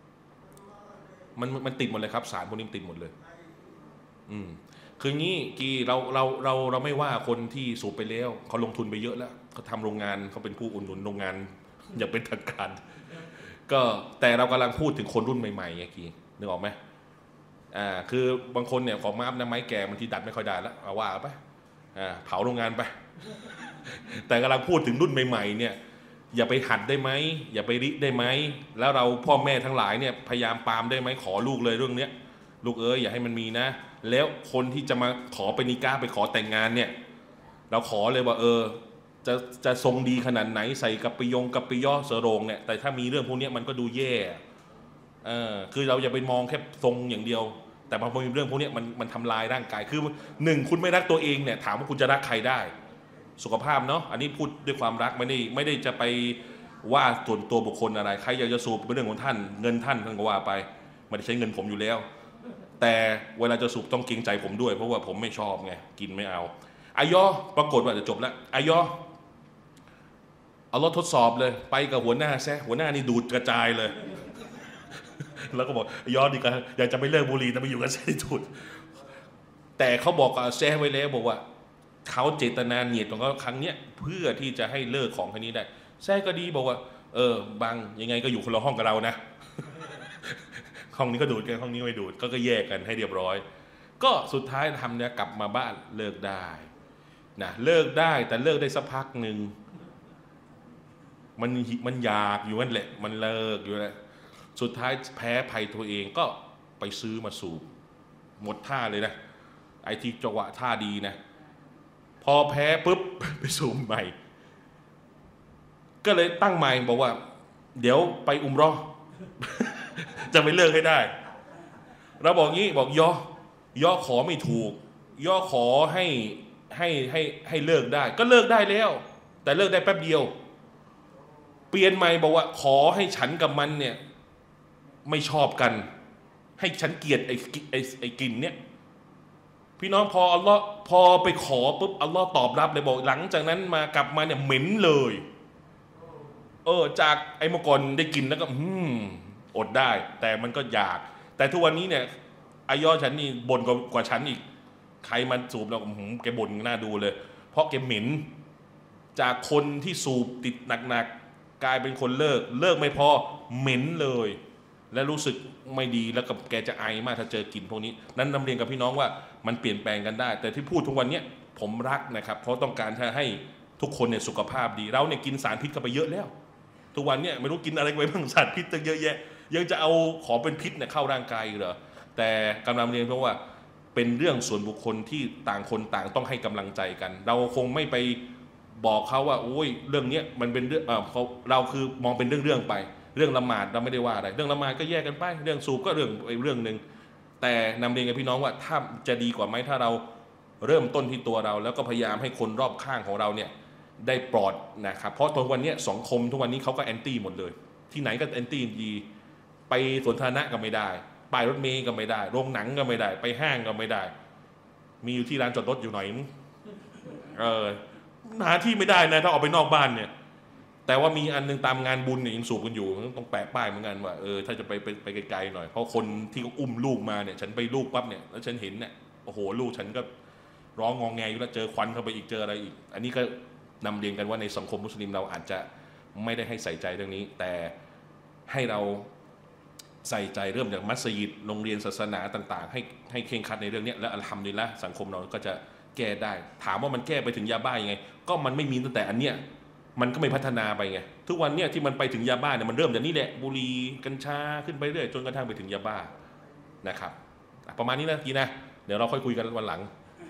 มันติดหมดเลยครับสารพวกนี้ติดหมดเลยคืองี้กีเราไม่ว่าคนที่สูบไปแล้วเขาลงทุนไปเยอะแล้วเขาทำโรงงานเขาเป็นผู้อุดหนุนโรงงานอย่างเป็นทางการก็แต่เรากำลังพูดถึงคนรุ่นใหม่ๆไงกีนึกออกไหมคือบางคนเนี่ยของมาอัพนะไม้แก่บางทีดัดไม่ค่อยได้แล้วเอาว่าไปเผาโรงงานไป แต่กำลังพูดถึงรุ่นใหม่ๆเนี่ยอย่าไปหัดได้ไหมอย่าไปริได้ไหมแล้วเราพ่อแม่ทั้งหลายเนี่ยพยายามปามได้ไหมขอลูกเลยเรื่องเนี้ยลูกอย่าให้มันมีนะแล้วคนที่จะมาขอไปนิกาไปขอแต่งงานเนี่ยเราขอเลยว่าจะทรงดีขนาดไหนใส่กับปิย่อเสรงเนี่ยแต่ถ้ามีเรื่องพวกนี้มันก็ดูแย่คือเราอย่าไปมองแค่ทรงอย่างเดียวแต่พอมีเรื่องพวกนี้มันทำลายร่างกายคือหนึ่งคุณไม่รักตัวเองเนี่ยถามว่าคุณจะรักใครได้สุขภาพเนาะอันนี้พูดด้วยความรักไม่ได้จะไปว่าส่วนตัวบุคคลอะไรใครอยากจะสูบเป็นเรื่องของท่านเงินท่านก็ว่าไปไม่ได้ใช้เงินผมอยู่แล้วแต่เวลาจะสูบต้องเกรงใจผมด้วยเพราะว่าผมไม่ชอบไงกินไม่เอาอายอปรากฏว่าจะจบแล้วอายอเอารถทดสอบเลยไปกับหัวหน้าแซ่หัวหน้านี่ดูดกระจายเลย แล้วก็บอกยอดีกันอยากจะไปเลิกบุหรี่แต่ไปอยู่กับแซ่ดูดแต่เขาบอกกับแซ่ไว้แล้วบอกว่าเขาเจตนาเนียดของเขาครั้งเนี้ยเพื่อที่จะให้เลิกของคันนี้ได้แซ่ก็ดีบอกว่าบางยังไงก็อยู่คนละห้องกับเรานะห้องนี้ก็ดูดกันห้องนี้ไม่ดูดก็แยกกันให้เรียบร้อยก็สุดท้ายทำเนี่ยกลับมาบ้านเลิกได้นะเลิกได้แต่เลิกได้สักพักหนึ่งมันอยากอยู่นั่นแหละมันเลิกอยู่แล้วสุดท้ายแพ้ภัยตัวเองก็ไปซื้อมาสูบหมดท่าเลยนะไอ้ที่จังหวะท่าดีนะพอแพ้ปุ๊บไปสูบใหม่ก็เลยตั้งใหม่บอกว่าเดี๋ยวไปอุมเราะห์ จะไปเลิกให้ได้เราบอกงี้บอกย่อขอไม่ถูกย่อขอให้เลิกได้ก็เลิกได้แล้วแต่เลิกได้แป๊บเดียวเปลี่ยนใหม่บอกว่าขอให้ฉันกับมันเนี่ยไม่ชอบกันให้ฉันเกลียดไอ้กลิ่นเนี่ยพี่น้องพออัลลอฮ์พอไปขอปุ๊บอัลลอฮ์ตอบรับเลยบอกหลังจากนั้นมากลับมาเนี่ยเหม็นเลยจากไอ้เมื่อก่อนได้กินแล้วก็อดได้แต่มันก็อยากแต่ทุกวันนี้เนี่ยอายอฉันนี่บ่นกว่าฉันอีกใครมันสูบแล้วแกบ่นน่าดูเลยเพราะแกเหม็นจากคนที่สูบติดหนักๆกลายเป็นคนเลิกไม่พอเหม็นเลยและรู้สึกไม่ดีแล้วกับแกจะไอมากถ้าเจอกลิ่นพวกนี้นั้นนำเรียนกับพี่น้องว่ามันเปลี่ยนแปลงกันได้แต่ที่พูดทุกวันนี้ผมรักนะครับเพราะต้องการให้ทุกคนเนี่ยสุขภาพดีเราเนี่ยกินสารพิษเข้าไปเยอะแล้วทุกวันเนี่ยไม่รู้กินอะไรไปบ้างสารพิษตั้งเยอะแยะยังจะเอาของเป็นพิษเนี่ยเข้าร่างกายเหรอแต่กำลังเรียนเพราะว่าเป็นเรื่องส่วนบุคคลที่ต่างคนต่างต้องให้กำลังใจกันเราคงไม่ไปบอกเขาว่าโอ้ยเรื่องนี้มันเป็นเรื่องเราคือมองเป็นเรื่องไปเรื่องละหมาดเราไม่ได้ว่าอะไรเรื่องละหมาดก็แยกกันไปเรื่องสูบก็เรื่องนึงแต่นำเรียนกับพี่น้องว่าถ้าจะดีกว่าไหมถ้าเราเริ่มต้นที่ตัวเราแล้วก็พยายามให้คนรอบข้างของเราเนี่ยได้ปลอดนะครับเพราะทุกวันนี้สังคมทุกวันนี้เขาก็แอนตี้หมดเลยที่ไหนก็แอนตี้ยีไปสวนสาธารณะก็ไม่ได้ป้ายรถเมล์ก็ไม่ได้โรงหนังก็ไม่ได้ไปห้างก็ไม่ได้ มีอยู่ที่ร้านจอดรถอยู่หน่อยหาที่ไม่ได้นะถ้าออกไปนอกบ้านเนี่ยแต่ว่ามีอันนึงตามงานบุญเนี่ยยังสูบกันอยู่ต้องแปะป้ายเหมือนกันว่าถ้าจะไปไกลๆหน่อยเพราะคนที่เขาอุ้มลูกมาเนี่ยฉันไปลูกปั๊บเนี่ยแล้วฉันเห็นเนี่ยโอ้โหลูกฉันก็ร้องงองแงอยู่แล้วเจอควันเข้าไปอีกเจออะไรอีกอันนี้ก็นำเรียนกันว่าในสังคมมุสลิมเราอาจจะไม่ได้ให้ใส่ใจเรื่องนี้แต่ให้เราใส่ใจเริ่มจากมัสยิดโรงเรียนศาสนาต่างๆให้เคร่งครัดในเรื่องนี้และอัลฮัมดุลิลละห์สังคมเราก็จะแก้ได้ถามว่ามันแก้ไปถึงยาบ้ายังไงก็มันไม่มีตั้งแต่อันเนี้ยมันก็ไม่พัฒนาไปไงทุกวันเนี้ยที่มันไปถึงยาบ้าเนี่ยมันเริ่มจากนี่แหละบุหรี่กัญชาขึ้นไปเรื่อยจนกระทั่งไปถึงยาบ้านะครับประมาณนี้นะกีนะเดี๋ยวเราค่อยคุยกันวันหลัง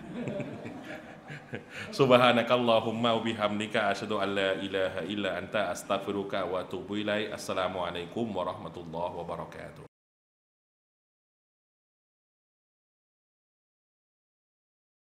Subhanakallahumma wa bihamdika asyhadu an la ilaha illa anta astaghfiruka wa atubu ilaik. Assalamualaikum warahmatullahi wabarakatuh.